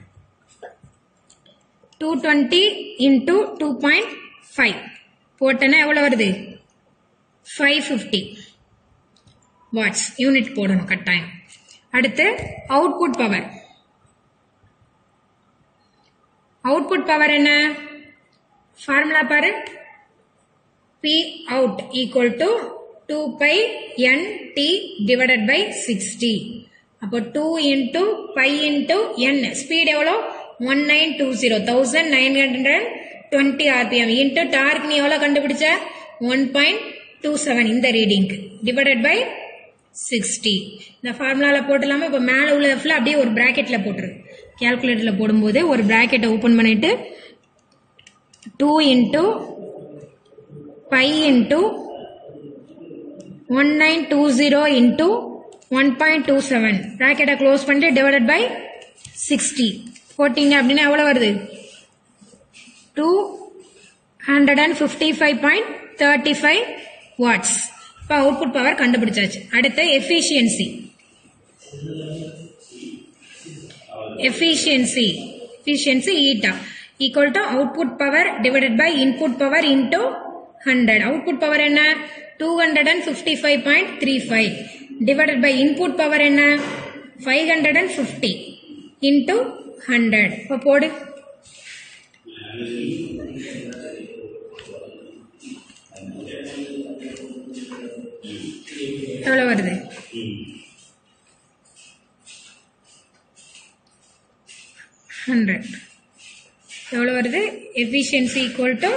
220 into 2.5 போட்டனா எவ்வளவு வருது 550 வாட்ஸ் யூனிட் போடணும் கட்டாயம் அடுத்து அவுட்புட் பவர் என்ன ஃபார்முலா பாரு P out equal to 2 pi NT divided by 60 அப்போ 2 into pi into N speed எவ்வளோ 1920 rpm into டார்க் நீ எவ்வளோ கண்டுபிடிச்ச 1.27 இந்த ரீடிங்க்கு டிவைடட் பை 60 இந்த ஃபார்முலால போட்டலாமா இப்போ மேலே உள்ள எஃப்ல அப்படியே ஒரு பிராக்கெட்ல போட்டுரு கால்குலேட்டர்ல போடும்போது ஒரு பிராக்கெட்டை ஓபன் பண்ணிட்டு 2 into pi into 1920 into 1.27 பிராக்கெட்டை க்ளோஸ் பண்ணிட்டு டிவைடட் பை 60 போட்டீங்க அப்படின்னா எவ்வளவு வருது 255.35 வாட்ஸ் இப்போ அவுட்புட் பவர் கண்டுபிடிச்சாச்சு அடுத்து efficiency eta equal to output power divided by input power into 100 output power என்ன 255.35 டிவைடட் பை இன்புட் பவர் என்ன 550 இன்டூ 100 இப்போ போடு எவ்வளவு வருது 100 எவ்வளவு வருது எஃபிஷியன்சி ஈக்குவல் டு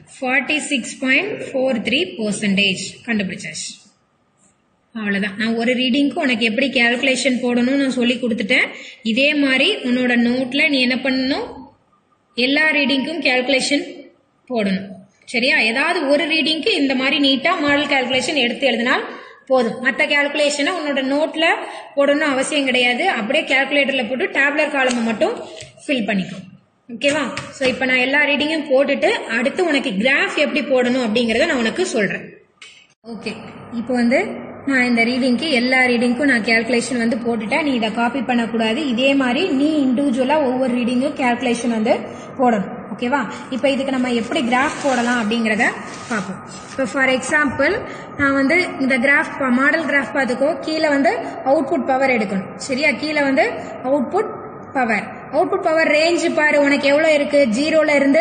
46.43% கண்டுபிடிச்சாச்சு அவ்வளவுதான் நான் ஒரு ரீடிங்க்கு உனக்கு எப்படி கால்குலேஷன் போடணும்னு நான் சொல்லி கொடுத்துட்டேன் இதே மாதிரி உன்னோட நோட்ல நீ என்ன பண்ணணும் எல்லா ரீடிங்க்கும் கால்குலேஷன் போடணும் சரியா ஏதாவது ஒரு ரீடிங்க்கு இந்த மாதிரி நீட்டா மாடல் கால்குலேஷன் எடுத்து எழுதினால் போதும் மற்ற கால்குலேஷனை உன்னோட நோட்ல போடணும் அவசியம் கிடையாது அப்படியே கால்குலேட்டர்ல போட்டு டேபுலர் காலமை மட்டும் ஃபில் பண்ணிக்கும் ஓகேவா சோ இப்போ நான் எல்லா ரீடிங்கும் போட்டுட்டு அடுத்து உனக்கு கிராஃப் எப்படி போடணும் அப்படிங்கறத நான் உனக்கு சொல்றேன் ஓகே இப்போ வந்து நான் இந்த ரீடிங்க்கு எல்லா ரீடிங்க்கும் நான் கால்குலேஷன் வந்து போட்டுட்டேன் நீ இதை காப்பி பண்ணக்கூடாது இதே மாதிரி நீ இண்டிவிஜுவலா ஒவ்வொரு ரீடிங்கும் கால்குலேஷன் வந்து போடணும் ஓகேவா இப்போ இதுக்கு நம்ம எப்படி கிராஃப் போடலாம் அப்படிங்கறத பார்ப்போம் இப்போ ஃபார் எக்ஸாம்பிள் நான் வந்து இந்த கிராஃப் மாடல் கிராஃப் பார்த்துக்கோ கீழே வந்து அவுட்புட் பவர் எடுக்கணும் சரியா கீழே வந்து அவுட்புட் பவர் ரேஞ்ச் பாரு உனக்கு எவ்வளவு இருக்கு 0ல இருந்து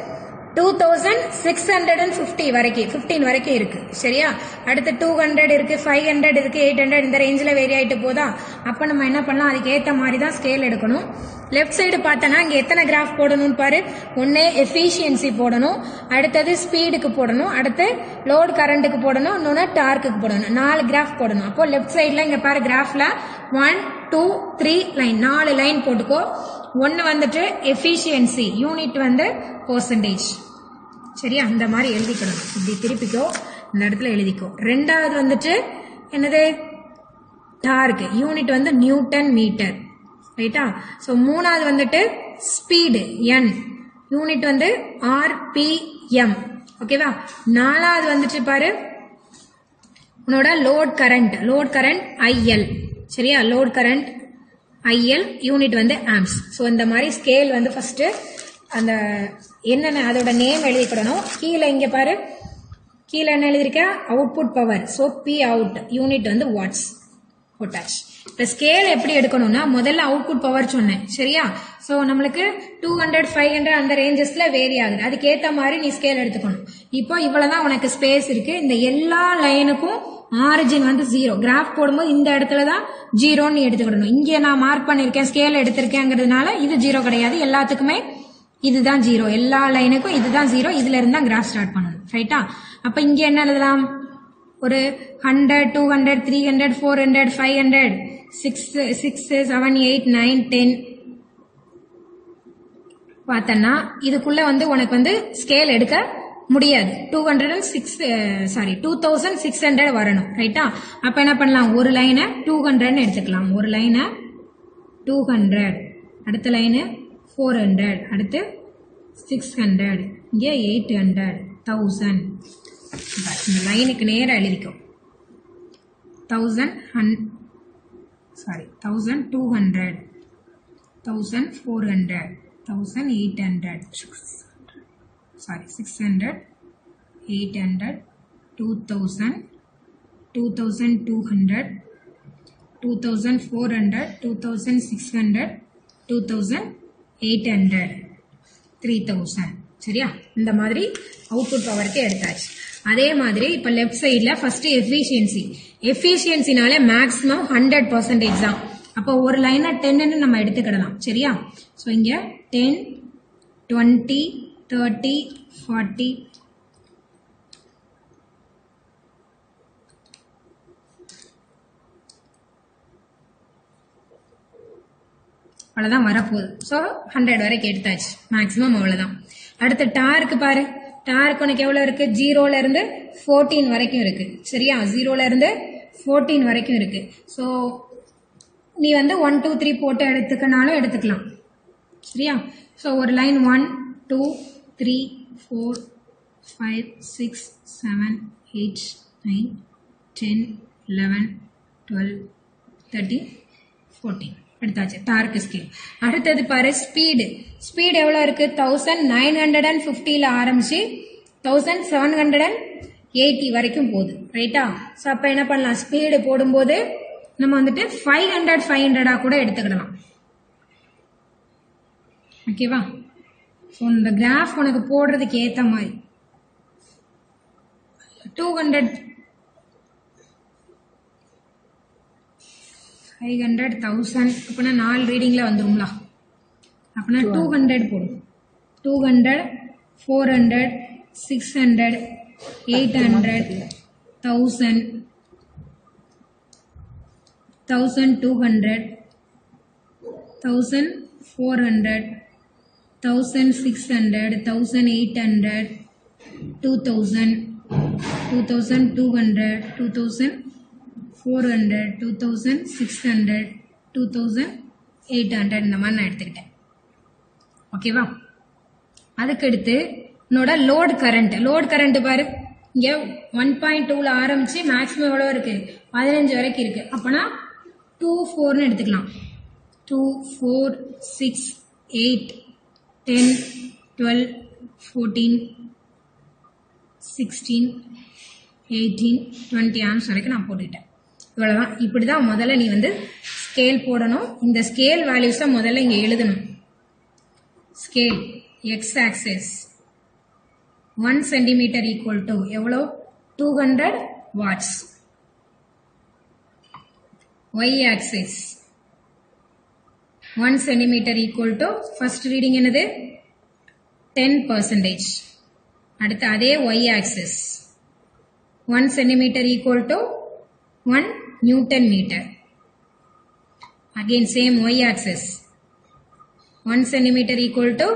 2650 வரைக்கும் 15 வரைக்கும் இருக்கு சரியா அடுத்து 200 இருக்கு 500 இருக்கு 800 இந்த ரேஞ்சில வேரி ஆயிட்டு போதா அப்ப நம்ம என்ன பண்ணலாம் அதுக்கு ஏத்த மாதிரி தான் ஸ்கேல் எடுக்கணும் லெஃப்ட் சைடு பார்த்தனா இங்க எத்தனை கிராஃப் போடணும்னு பாரு ஒண்ணே எஃபிஷியன்சி போடணும் அடுத்தது ஸ்பீடுக்கு போடணும் அடுத்து லோட் கரண்ட்டுக்கு போடணும் இன்னொன்னு டார்க்குக்கு போடணும் 4 கிராஃப் போடணும் அப்போ லெஃப்ட் சைடுல இங்க பாரு கிராஃப்ல 1 2 3 லைன் 4 லைன் போட்டுக்கோ ஒன்னு வந்துட்டு எஃபிஷியன்சி யூனிட் வந்து பெர்சன்டேஜ் சரியா அந்த மாதிரி எழுதிக்கணும் இப்படி திருப்பிக்கோ இந்த இடத்துல எழுதிக்கோ ரெண்டாவது வந்துட்டு என்னது டார்க் யூனிட் வந்து நியூட்டன் மீட்டர் ரைட்டா சோ மூணாவது வந்துட்டு ஸ்பீடு n யூனிட் வந்து rpm ஓகேவா நாலாவது வந்துட்டு பாரு உன்னோட லோட் கரண்ட் IL சரியா லோட் கரண்ட் IL யூனிட் வந்து ஆம்ப்ஸ் சோ இந்த மாதிரி ஸ்கேல் வந்து ஃபர்ஸ்ட் அந்த என்னென்ன அதோட நேம் எழுதிக்கணும் கீழே இங்க பாரு கீழே என்ன எழுதிருக்க output power so P out unit வந்து வாட்ஸ் போட்டாச்சு. இப்ப ஸ்கேல் எப்படி எடுக்கணும்னா முதல்ல அவுட்புட் பவர் சொன்னேன் சரியா. சோ நம்மளுக்கு 200 500 அந்த ரேஞ்சஸ்ல வேரி ஆகுது. அதுக்கேத்த மாதிரி நீ ஸ்கேல் எடுத்துக்கணும். இப்போ இவ்வளவுதான் உனக்கு ஸ்பேஸ் இருக்கு. இந்த எல்லா லைனுக்கும் ஆரிஜின் வந்து 0. கிராஃப் போடும்போது இந்த இடத்துலதான் 0 நீ எடுத்துக்கிடணும். இங்க நான் மார்க் பண்ணிருக்கேன் ஸ்கேல் எடுத்திருக்கேங்கிறதுனால இது 0 கிடையாது. எல்லாத்துக்குமே இதுதான் 0. எல்லா லைனுக்கும் இதுதான் 0. இதுல இருந்தா கிராஃப் ஸ்டார்ட் பண்ணணும் ரைட்டா. அப்ப இங்க என்ன எழுதலாம்? ஒரு 100 200 300 400 500 6 7 8 9 10 பார்த்தனா இதுக்குள்ள வந்து உனக்கு வந்து ஸ்கேல் எடுக்க முடியாது. 2600 வரணும் ரைட்டா. அப்ப என்ன பண்ணலாம்? ஒரு லைனை 200 எடுத்துக்கலாம். ஒரு லைனை 200, அடுத்த லைனு 400, அடுத்து 600, இங்கே 800 1000. இந்த லைனுக்கு நேரம் எழுதிக்கும் 1200 1400 1800 600 800 2000 2200 2400 2600 2800 3000 சரியா. இந்த மாதிரி அவுட்புட் பவருக்கு எடுத்தாச்சு. அதே மாதிரி இப்ப லெஃப்ட் சைட்ல ஃபர்ஸ்ட் எஃபிஷியன்சினால மேக்ஸிமம் 100% தான். அப்போ ஒரு லைனை 10 நம்ம எடுத்துக்கிடலாம் சரியா. சோ இங்க 10 20 30 40 அவ்வளவுதான் வரப்போகுது. சோ 100 வரைக்கும் எடுத்தாச்சு. மேக்ஸிமம் அவ்வளவுதான். அடுத்து டாருக்கு பாரு. டாருக்கு உனக்கு எவ்வளவு இருக்கு? 0ல இருந்து 14 வரைக்கும் இருக்கு சரியா. 0ல இருந்து 14 வரைக்கும் இருக்கு. சோ நீ வந்து 1 2 3 போட்டு எடுத்துக்கனாலும் எடுத்துக்கலாம் சரியா. சோ ஒரு லைன் 1 2 3 4 5 6 7 8 9 10 11 12 13 14 எடுத்தாச்சு. Torque scale. அடுத்தது பாரு ஸ்பீடு எவ்வளவு இருக்கு? 1950ல ஆரம்பிச்சு 1780 வரைக்கும் போகுது ரைட்டா. சோ அப்ப என்ன பண்ணலாம்? ஸ்பீடு போடும்போது நம்ம வந்துட்டு 500 கூட எடுத்துக்கிடலாம் ஓகேவா. சோ இந்த கிராஃப் உனக்கு போடுறதுக்கு ஏத்த மாதிரி 200 500 1000 அப்படின்னா 4 ரீடிங்ல வந்துருங்களா. அப்படின்னா 200 போடும். 200 400 600 800 1000 1200 1400 1600 1800 2000 2200 2400 2600 2800 இந்த மாதிரி நான் எடுத்துக்கிட்டேன் ஓகேவா. அதுக்கடுத்து என்னோட லோட் கரண்ட் பாரு. இங்க 1.2ல ஆரம்பிச்சு மேக்ஸிமம் எவ்வளவு இருக்கு? 15 வரைக்கும் இருக்கு. அப்பனா 24 எடுத்துக்கலாம். 2 4 6 8 10 12 14 16 18 20 ஆம்ஸ் வரைக்கும் நான் போட்டுக்கிட்டேன். இவ்வளவுதான். இப்படிதான் முதல்ல நீ வந்து ஸ்கேல் போடணும். இந்த ஸ்கேல் வேல்யூஸ முதல்ல இங்க எழுதணும். Scale x axis 1 centimeter equal to எவ்வளோ? 200 watts. Y axis 1 centimeter equal to first reading என்னது? 10%. அடுத்து அதே Y axis 1 centimeter equal to 1 Newton meter. Again same Y axis 1 centimeter equal to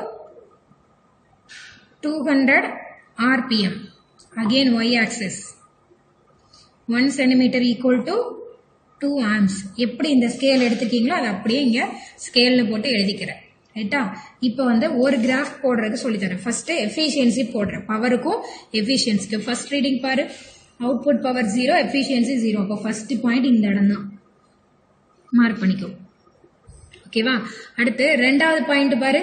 200 RPM. Again Y axis 1 centimeter equal to 2 amps. எப்படி இந்த scale எடுத்துக்கீங்களோ அதை அப்படியே இங்க ஸ்கேல்ல போட்டு எழுதிக்கிறேன் ரைட்டா. இப்போ வந்து ஒரு கிராஃப் போடுறதுக்கு சொல்லி தரேன். ஃபர்ஸ்ட் எஃபிஷியன்சி போடுறேன். பவருக்கும் எஃபிஷியன்சிக்கு ஃபர்ஸ்ட் ரீடிங் பாரு. Output power 0, efficiency 0. அப்போ ஃபர்ஸ்ட் பாயிண்ட் இந்த இடம் தான் மார்க் பண்ணிக்கோ ஓகேவா. அடுத்து ரெண்டாவது பாயிண்ட் பாரு.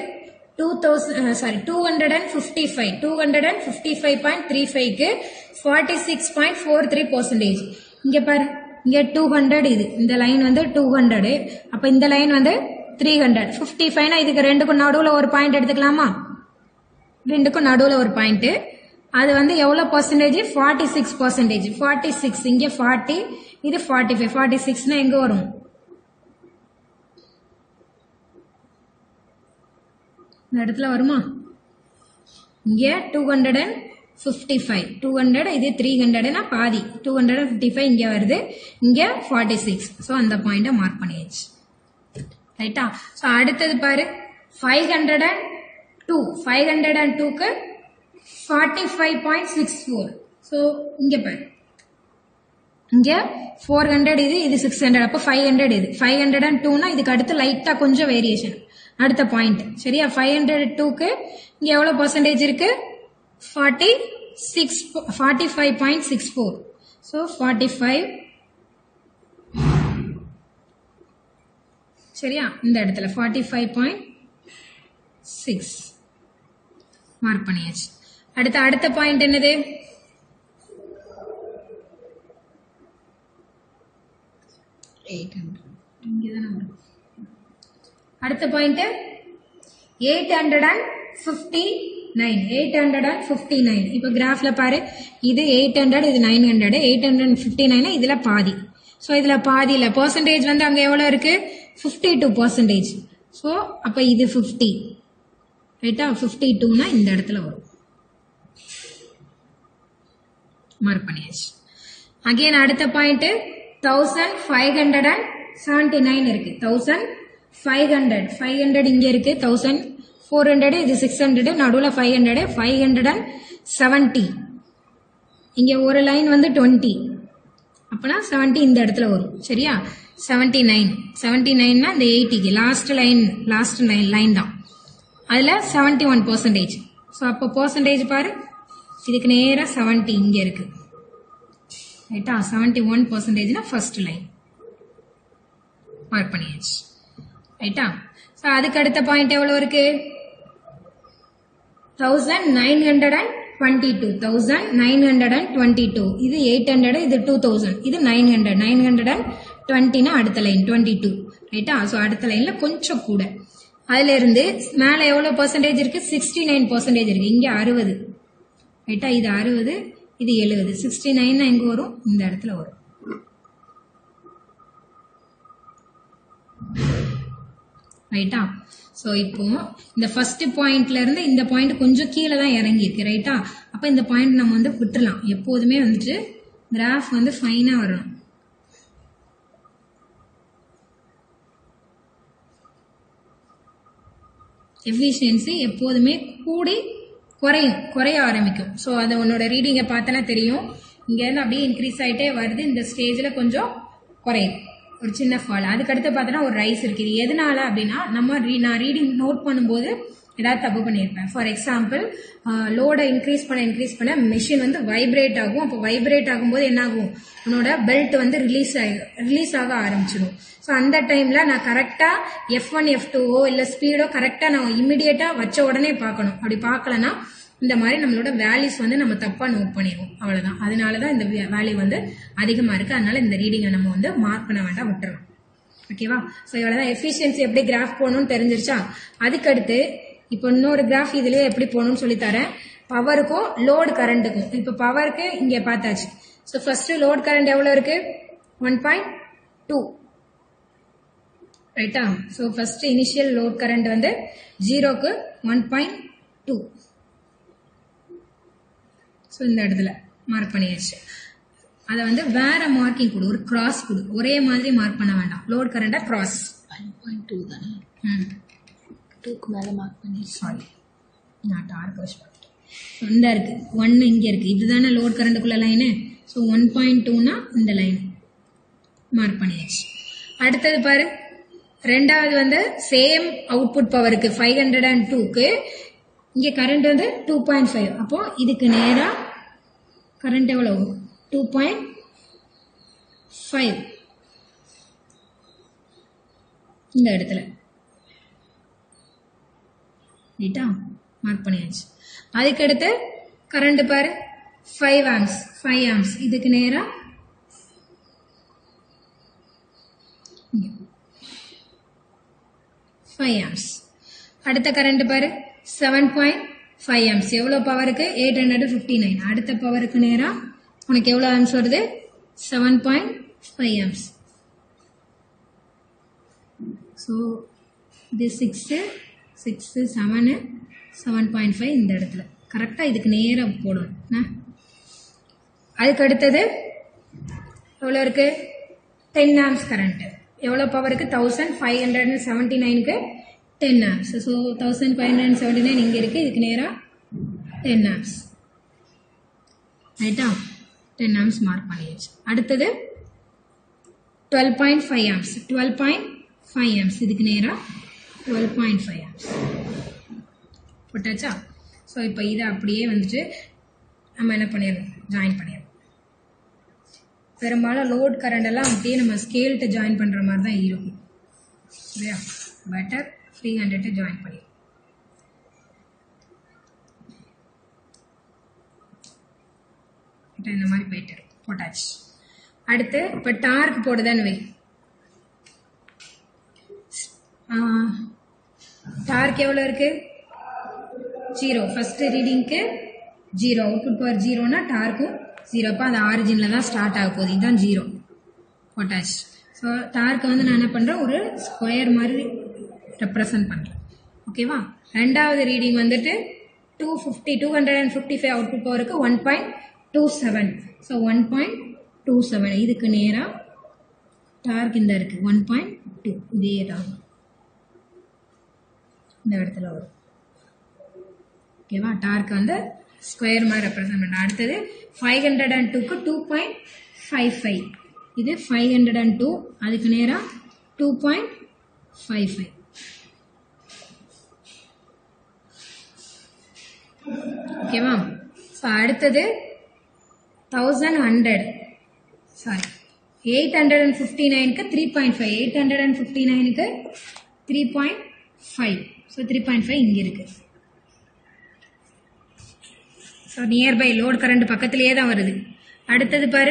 255.35க்கு 46.43%. இங்க பாரு இங்கே 200 இது இந்த லைன் வந்து 200 அப்போ இந்த லைன் வந்து 300 55னா இதுக்கு ரெண்டுக்கும் நடுவில் ஒரு பாயிண்ட் எடுத்துக்கலாமா ரெண்டுக்கும் நடுவில் ஒரு பாயிண்ட் அது வந்து எவ்வளோ பர்சன்டேஜ் 46% 46 இங்கே 40 இது 45 46னா எங்கே வரும் இந்த இடத்துல வருமா இங்கே 255 200 இது 300னா பாதி 255 இங்கே வருது இங்கே 46 ஸோ அந்த பாயிண்டை மார்க் பண்ணியாச்சு ரைட்டா ஸோ அடுத்தது பாரு 502க்கு 45.64 ஸோ இங்கே பாரு இங்கே 400 இது 600 அப்போ 500 இது 502னா இதுக்கு அடுத்து லைட்டாக கொஞ்சம் வேரியேஷன் அடுத்த பாயிண்ட் சரியா 502க்கு இங்கே எவ்வளோ பர்சன்டேஜ் இருக்கு 45.64 ஸோ 45 சரியா இந்த இடத்துல 45.6 மார்க் பண்ணியாச்சு அடுத்த பாயிண்ட் என்னது அடுத்த பாயிண்ட் 859 இப்போ கிராஃப்ல பாரு இது 800 இது 900 859 இதுல பாதி ஸோ இதுல பாதியில பர்சன்டேஜ் வந்து அங்க எவ்வளவு இருக்கு 52% ஸோ அப்ப இது 50 ரைட்டா 52னா இந்த இடத்துல வரும் மார்க் பண்ணியாச்சு அகைன் அடுத்த பாயிண்ட் 1579 இருக்கு 1500 இங்க இருக்கு 1400 இது 600 நடுவுல 570 இங்க ஒரு லைன் வந்து 20 அப்பனா 70 இந்த இடத்துல வரும் சரியா 79னா இந்த 80க்கு லாஸ்ட் லைன் தான் அதுல 71% ஸோ அப்போ பர்சன்டேஜ் பாரு இதுக்கு நேரா 70 இங்க இருக்கு ரைட்டா 71%னா ஃபர்ஸ்ட் லைன் மார்க் பண்ணியாச்சு ரைட்டா ஸோ அதுக்கு அடுத்த பாயிண்ட் எவ்வளவு இருக்கு 1922 இது 800 இது 2000 இது 920னா அடுத்த லைன் 22 ரைட்டா ஸோ அடுத்த லைன்ல கொஞ்சம் கூட அதுல இருந்து மேல எவ்வளவு பர்சன்டேஜ் இருக்கு 69% இருக்கு இங்க 60 ரைட்டா இது 60 இது 70 69 எங்க வரும் இந்த இடத்துல வரும் ரைட்டா ஸோ இப்போ இந்த ஃபர்ஸ்ட் பாயிண்ட்ல இருந்து இந்த பாயிண்ட் கொஞ்சம் கீழே தான் இறங்கி இருக்கு ரைட்டா அப்ப இந்த பாயிண்ட் நம்ம வந்து விட்டுலாம் எப்போதுமே வந்துட்டு கிராஃப் வந்து ஃபைனா வரணும் எஃபிஷியன்சி எப்போதுமே குறைய ஆரம்பிக்கும் ஸோ அதை உன்னோட ரீடிங்கை பார்த்தனா தெரியும் இங்க இருந்து அப்படியே இன்க்ரீஸ் ஆயிட்டே வருது இந்த ஸ்டேஜ்ல கொஞ்சம் குறையும் ஒரு சின்ன ஃபால் அதுக்கடுத்து பார்த்தோன்னா ஒரு ரைஸ் இருக்குது எதனால அப்படின்னா நான் ரீடிங் நோட் பண்ணும்போது ஏதாவது தப்பு பண்ணியிருப்பேன் ஃபார் எக்ஸாம்பிள் லோடை இன்க்ரீஸ் பண்ண மெஷின் வந்து வைப்ரேட் ஆகும் அப்போ வைப்ரேட் ஆகும்போது என்ன ஆகும் உன்னோட பெல்ட் வந்து ரிலீஸ் ஆக ஆரம்பிச்சிடும் ஸோ அந்த டைம்ல நான் கரெக்டா F1 F2ஓ இல்லை ஸ்பீடோ கரெக்டா நான் இமிடியேட்டா வச்ச உடனே பார்க்கணும் அப்படி பார்க்கலன்னா இந்த மாதிரி நம்மளோட வேல்யூஸ் வந்து நம்ம தப்பா நோட் பண்ணிடுவோம் அவ்வளவுதான் அதனாலதான் இந்த வேல்யூ வந்து அதிகமா இருக்கு அதனால இந்த ரீடிங்கை நம்ம வந்து மார்க் பண்ண வேண்டாம் விட்டுறோம் ஓகேவா ஸோ இவ்வளவுதான் எஃபிஷியன்சி எப்படி கிராஃப் போகணும்னு தெரிஞ்சிருச்சா அதுக்கடுத்து இப்போ இன்னொரு கிராஃப் இதுலயே எப்படி போகணும்னு சொல்லி தரேன் பவருக்கும் லோடு கரண்ட்டுக்கும் இப்போ பவருக்கு இங்க பார்த்தாச்சு ஸோ ஃபர்ஸ்ட் லோட் கரண்ட் எவ்வளவு இருக்கு 1.2 ரைட்டா so first initial load current வந்து 0க்கு 1.2 ஸோ இந்த இடத்துல மார்க் பண்ணியாச்சு அதை வந்து வேற மார்க்கிங் கொடு ஒரு கிராஸ் கொடு ஒரே மாதிரி மார்க் பண்ண வேண்டாம் லோட் கரண்டா கிராஸ் 1.2 தானே 2க்கு மேல மார்க் பண்ணி சாரி நான் டார்க் வாஷ் பண்ணிட்டேன் இந்த இருக்கு 1 இங்க இருக்கு இதுதானே லோட் கரண்ட்டுக்குள்ள லைனு ஸோ 1.2னா இந்த லைன் மார்க் பண்ணியாச்சு அடுத்தது பாரு ரெண்டாவது வந்து சேம் அவுட்புட் பவருக்கு 502க்கு இங்க கரண்ட் வந்து 2.5 அப்போ இதுக்கு நேரா கரண்ட் எவ்வளவு 2.5 இந்த இடத்துல ரைட்டா மார்க் பண்ணியாச்சு அதுக்கடுத்து கரண்ட் பாரு 5 ஆம்ஸ் இதுக்கு நேரா 5 amps. அடுத்த கரண்ட் பாரு 7.5 amps. எவ்வளவு பவருக்கு 859. அடுத்த பவருக்கு நேரா உனக்கு எவ்வளவு amps வருது 7.5 amps. So this 6 7 7.5 இந்த இடத்துல கரெக்டா இதுக்கு நேரா போடணும். அதுக்கு அடுத்தது எவ்வளவு இருக்கு 10 amps கரண்ட். எவ்வளவு பவருக்கு 1579க்கு 10 amps. So 1579 இங்க இருக்கு, இதுக்கு நேரா 10 amps. ரைட்டா 10 amps மார்க் பண்ணியாச்சு. அடுத்தது 12.5 amps. 12.5 amps இதுக்கு நேரா 12.5 amps போட்டாச்சா. ஸோ இப்போ இதை அப்படியே வந்துட்டு நம்ம என்ன பண்ணிடணும், ஜாயின் பண்ணிடணும். பெரும்பாலும் லோட் கரண்ட் எல்லாம் அப்படியே நம்ம ஸ்கேல்கிட்ட ஜாயின் பண்ணுற மாதிரி தான் இருக்கும். சரியா, பெட்டர் ஃப்ரீ ஹேண்ட்கிட்ட ஜாயின் பண்ணிடணும். இந்த மாதிரி போயிட்டு போட்டாச்சு. அடுத்து இப்போ டார்க் போடுதான்னு வை. டார்க் எவ்வளோ இருக்கு 0. ஃபர்ஸ்ட் ரீடிங்க்கு 0, அவுட்புட் பவர் 0னா டார்க்கும் 0. அப்போ அது ஆரிஜினில் தான் ஸ்டார்ட் ஆக போகுது. இதுதான் 0 போட்டாச்சு. ஸோ டார்க்கை வந்து நான் என்ன பண்ணுறேன், ஒரு ஸ்கொயர் மாதிரி ரெப்ரசன்ட் பண்ணுறேன். ஓகேவா. ரெண்டாவது ரீடிங் வந்துட்டு 255 அவுட்புட் பவருக்கு 1.27. ஸோ 1.27 இதுக்கு நேராக டார்க் இந்த இருக்குது 1.2. இதே தான் இந்த இடத்துல வரும். ஓகேவா. டார்க் வந்து ஸ்கொயர் மாதிரி ரெப்ரசன்ட் பண்ணுறேன். அடுத்தது 502க்கு 2.55. இது 502, அதுக்கு நேராக 2.55. ஓகேவா. ஸோ அடுத்தது 859க்கு 3.5. 859க்கு 3.5. ஸோ 3.5 இங்கே இருக்கு. ஸோ நியர்பை லோட் கரண்ட் பக்கத்திலேயே தான் வருது. அடுத்தது பாரு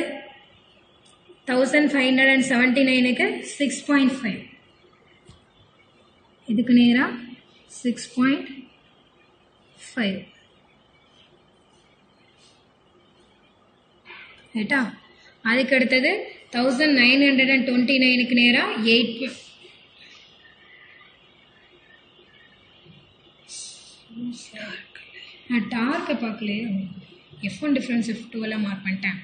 1579க்கு 6.5. இதுக்கு நேராக 6.5. ரைட்டா. அதுக்கு அடுத்தது 1929க்கு நேராக 8. நான் டார்க்கை பார்க்கலையே. F1 டிஃப்ரென்ஸ் F2 எல்லாம் மார்க் பண்ணிட்டேன்.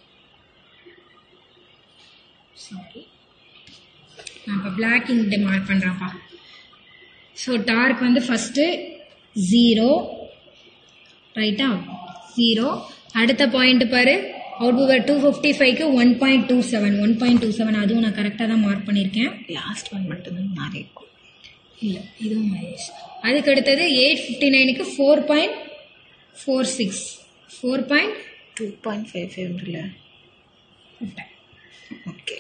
சாரி, நான் இப்போ பிளாக் இங்க் மார்க் பண்ணுறேன்ப்பா. ஸோ டார்க் வந்து ஃபஸ்ட்டு 0. ரைட்டா 0. அடுத்த பாயிண்ட் பாரு அவுட்புட் 255க்கு 1.27. 1.27 அதுவும் நான் கரெக்டாக தான் மார்க் பண்ணியிருக்கேன். லாஸ்ட் ஒன் மட்டும்தான் மாறி இருக்கும். இல்லை இதுவும் மாறிடுச்சு. அதுக்கு அடுத்தது 859க்கு 4.46. 2.55 ஓகே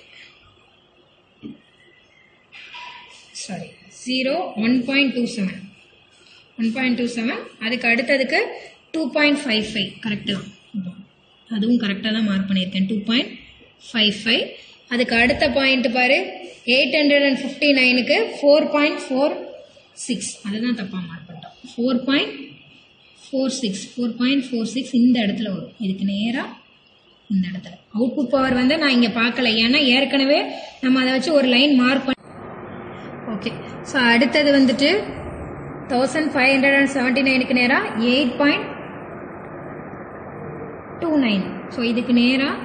சாரி 0 1.27. 1.27. அதுக்கு அடுத்ததுக்கு 2.55 கரெக்டு தான், அதுவும் கரெக்டாக தான் மார்க் பண்ணியிருக்கேன். 2.55. அதுக்கு அடுத்த பாயிண்ட் பாரு 859க்கு 4.46. அதுதான் தப்பாக மார்க் பண்ணிட்டோம். 4.46 இந்த இடத்துல வரும். இதுக்கு நேராக இந்த இடத்துல அவுட்புட் பவர் வந்து நான் இங்கே பார்க்கல, ஏன்னா ஏற்கனவே நம்ம அதை வச்சு ஒரு லைன் மார்க் பண்ணி. ஓகே. ஸோ அடுத்தது வந்துட்டு 1579க்கு நேராக 8.29. ஸோ இதுக்கு நேராக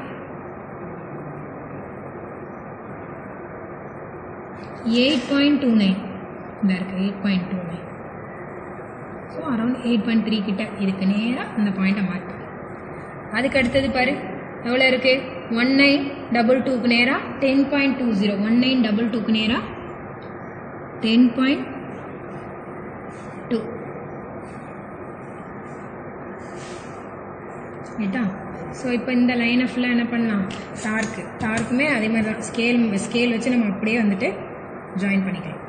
8.29 இந்த இருக்கு 8.29. ஸோ அரௌண்ட் 8.3 கிட்ட இதுக்கு நேராக அந்த பாயிண்ட்டை மார்க். அதுக்கு அடுத்தது பாரு எவ்வளோ இருக்கு 1922க்கு நேராக 10.20. 1922க்கு நேராக 10.2. ரைட்டா. ஸோ இப்போ இந்த லைனை ஃபுல்லாக என்ன பண்ணலாம், டார்க்குமே அதே மாதிரி தான் ஸ்கேல் வச்சு நம்ம அப்படியே வந்துட்டு ஜாயின் பண்ணிக்கலாம்.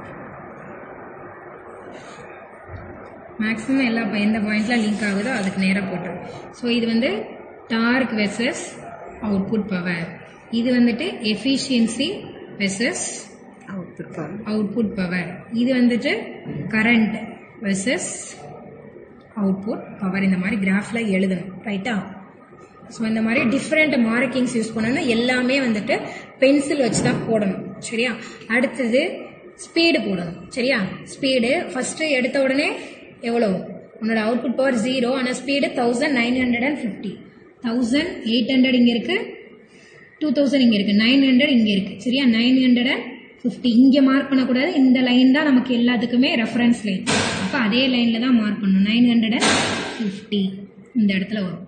மேக்ஸிமம் எல்லா எந்த பாயிண்ட்லாம் லிங்க் ஆகுதோ அதுக்கு நேராக போட்டுரும். ஸோ இது வந்து டார்க் வெர்சஸ் அவுட்புட் பவர். இது வந்துட்டு எஃபிஷியன்சி வெர்சஸ் அவுட்புட் பவர். இது வந்துட்டு கரண்ட் வெர்சஸ் அவுட்புட் பவர். இந்த மாதிரி கிராஃப்ல எழுதணும். ரைட்டா? ஸோ இந்த மாதிரி டிஃப்ரெண்ட் மார்க்கிங்ஸ் யூஸ் பண்ணணும். எல்லாமே வந்துட்டு பென்சில் வச்சு தான் போடணும். சரியா? அடுத்தது ஸ்பீடு போடணும். சரியா? ஸ்பீடு ஃபர்ஸ்ட் எடுத்த உடனே எவ்வளோ? உன்னோட அவுட்புட் பவர் 0, ஆனால் ஸ்பீடு 1950. 1800 இங்கே இருக்கு, 2000 இங்கே இருக்கு, 900 இங்கே இருக்கு. சரியா? 950 இங்கே மார்க் பண்ணக்கூடாது. இந்த லைன் தான் நமக்கு எல்லாத்துக்குமே ரெஃபரன்ஸ் லைன். அப்போ அதே லைனில் தான் மார்க் பண்ணணும். 950 இந்த இடத்துல வரும்.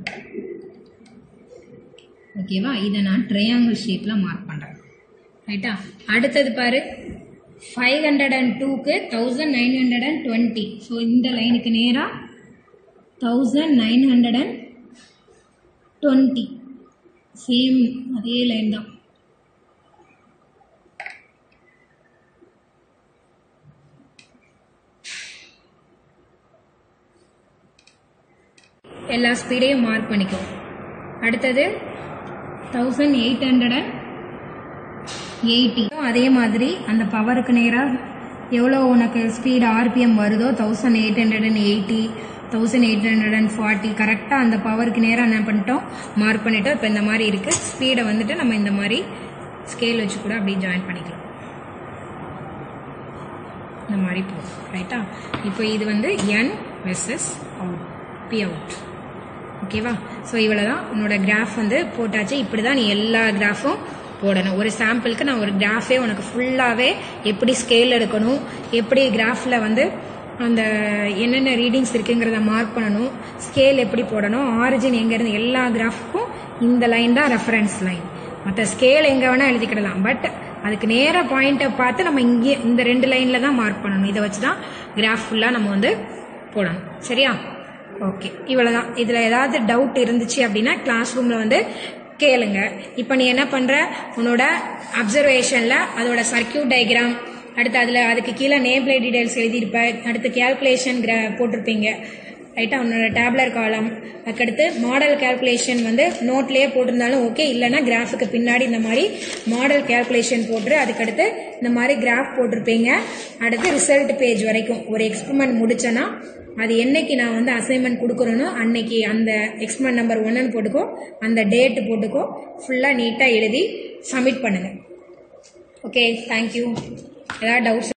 ஓகேவா? இதை நான் ட்ரையாங்கிள் ஷேப்பில் மார்க் பண்ணுறேன். ரைட்டா? அடுத்தது பாரு, 502க்கு 1920. ஸோ இந்த லைனுக்கு நேராக 1920 சேம் அதே லைன் தான். எல்லா ஸ்பீடையும் மார்க் பண்ணிக்கோ. அடுத்தது 1880. அதே மாதிரி அந்த பவருக்கு நேராக எவ்வளோ உனக்கு ஸ்பீடு ஆர்பிஎம் வருதோ 1880, 1840 கரெக்டாக அந்த பவருக்கு நேராக என்ன பண்ணிட்டோம்? மார்க் பண்ணிட்டோம். இப்போ இந்த மாதிரி இருக்குது. ஸ்பீடை வந்துட்டு நம்ம இந்த மாதிரி ஸ்கேல் வச்சு கூட அப்படியே ஜாயின் பண்ணிக்கலாம். இந்த மாதிரி போகும். ரைட்டா? இப்போ இது வந்து N versus out, P out. ஓகேவா? ஸோ இவ்வளோ தான் உன்னோட கிராஃப் வந்து போட்டாச்சு. இப்படி தான் நீ எல்லா கிராஃபும் போடணும். ஒரு சாம்பிளுக்கு நான் ஒரு கிராஃபே உனக்கு ஃபுல்லாகவே எப்படி ஸ்கேல் எடுக்கணும், எப்படி கிராஃபில் வந்து அந்த என்னென்ன ரீடிங்ஸ் இருக்குங்கிறத மார்க் பண்ணணும், ஸ்கேல் எப்படி போடணும், ஆரிஜின் எங்கேருந்து, எல்லா கிராஃபுக்கும் இந்த லைன் தான் ரெஃபரன்ஸ் லைன். மற்ற ஸ்கேல் எங்கே வேணால் எழுதிக்கிடலாம். பட் அதுக்கு நேராக பாயிண்ட்டை பார்த்து நம்ம இங்கே இந்த 2 லைனில் தான் மார்க் பண்ணணும். இதை வச்சு தான் கிராஃப் ஃபுல்லாக நம்ம வந்து போடணும். சரியா? ஓகே, இவ்வளோதான். இதில் ஏதாவது டவுட் இருந்துச்சு அப்படின்னா கிளாஸ் ரூமில் வந்து கேளுங்க. இப்போ நீ என்ன பண்ணுற, உன்னோட அப்சர்வேஷனில் அதோட சர்க்கியூட் டயக்ராம், அடுத்து அதுக்கு கீழே நேம் பிளேட் டீடைல்ஸ் எழுதியிருப்ப, அடுத்து கேல்குலேஷன் போட்டிருப்பீங்க. ரைட்டா? உன்னோட டேப்லர் காலம், அதுக்கடுத்து மாடல் கேல்குலேஷன் வந்து நோட்லேயே போட்டிருந்தாலும் ஓகே, இல்லைன்னா கிராஃபுக்கு பின்னாடி இந்த மாதிரி மாடல் கேல்குலேஷன் போட்டு அதுக்கடுத்து இந்த மாதிரி கிராஃப் போட்டிருப்பீங்க. அடுத்து ரிசல்ட் பேஜ் வரைக்கும் ஒரு எக்ஸ்பெரிமெண்ட் முடிச்சேன்னா அது என்னைக்கு நான் வந்து அசைன்மெண்ட் கொடுக்குறேனோ அன்னைக்கு அந்த எக்ஸ்பெரிமெண்ட் நம்பர் 1ன்னு போட்டுக்கோ, அந்த டேட்டு போட்டுக்கோ, ஃபுல்லாக நீட்டாக எழுதி சப்மிட் பண்ணுங்கள். Okay, thank you. ஏதாவது டவுட்ஸ்